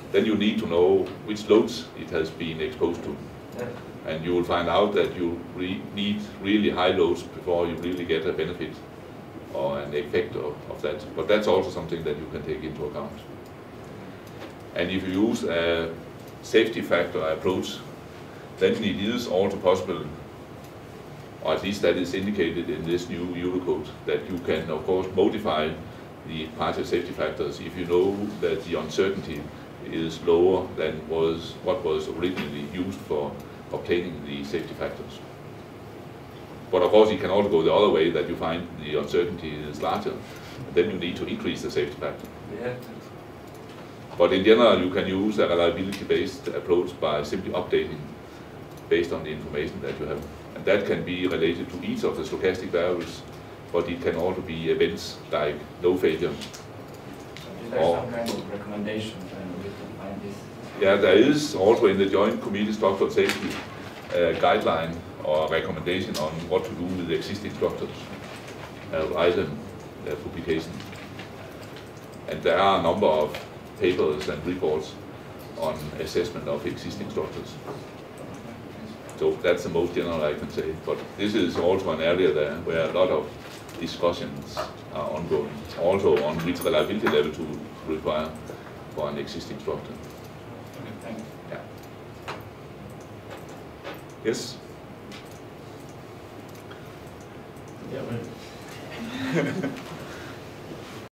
then you need to know which loads it has been exposed to. Yeah. And you will find out that you need really high loads before you really get a benefit or an effect of that. But that's also something that you can take into account. And if you use a safety factor approach, then it is also possible, or at least that is indicated in this new Eurocode, that you can of course modify the partial safety factors if you know that the uncertainty is lower than what was originally used for obtaining the safety factors. But of course it can also go the other way, that you find the uncertainty is larger, and then you need to increase the safety factor. Yeah. But in general you can use a reliability-based approach by simply updating based on the information that you have. And that can be related to each of the stochastic variables, but it can also be events like no failure. Is there some kind of recommendation when we can find this? Yeah, there is also in the Joint Committee Structural Safety guideline or recommendation on what to do with the existing structures, item publication. And there are a number of papers and reports on assessment of existing structures. So that's the most general I can say. But this is also an area there where a lot of discussions are ongoing, also on which reliability level to require for an existing structure. Okay, thanks. Yeah. Yes? Yeah, well.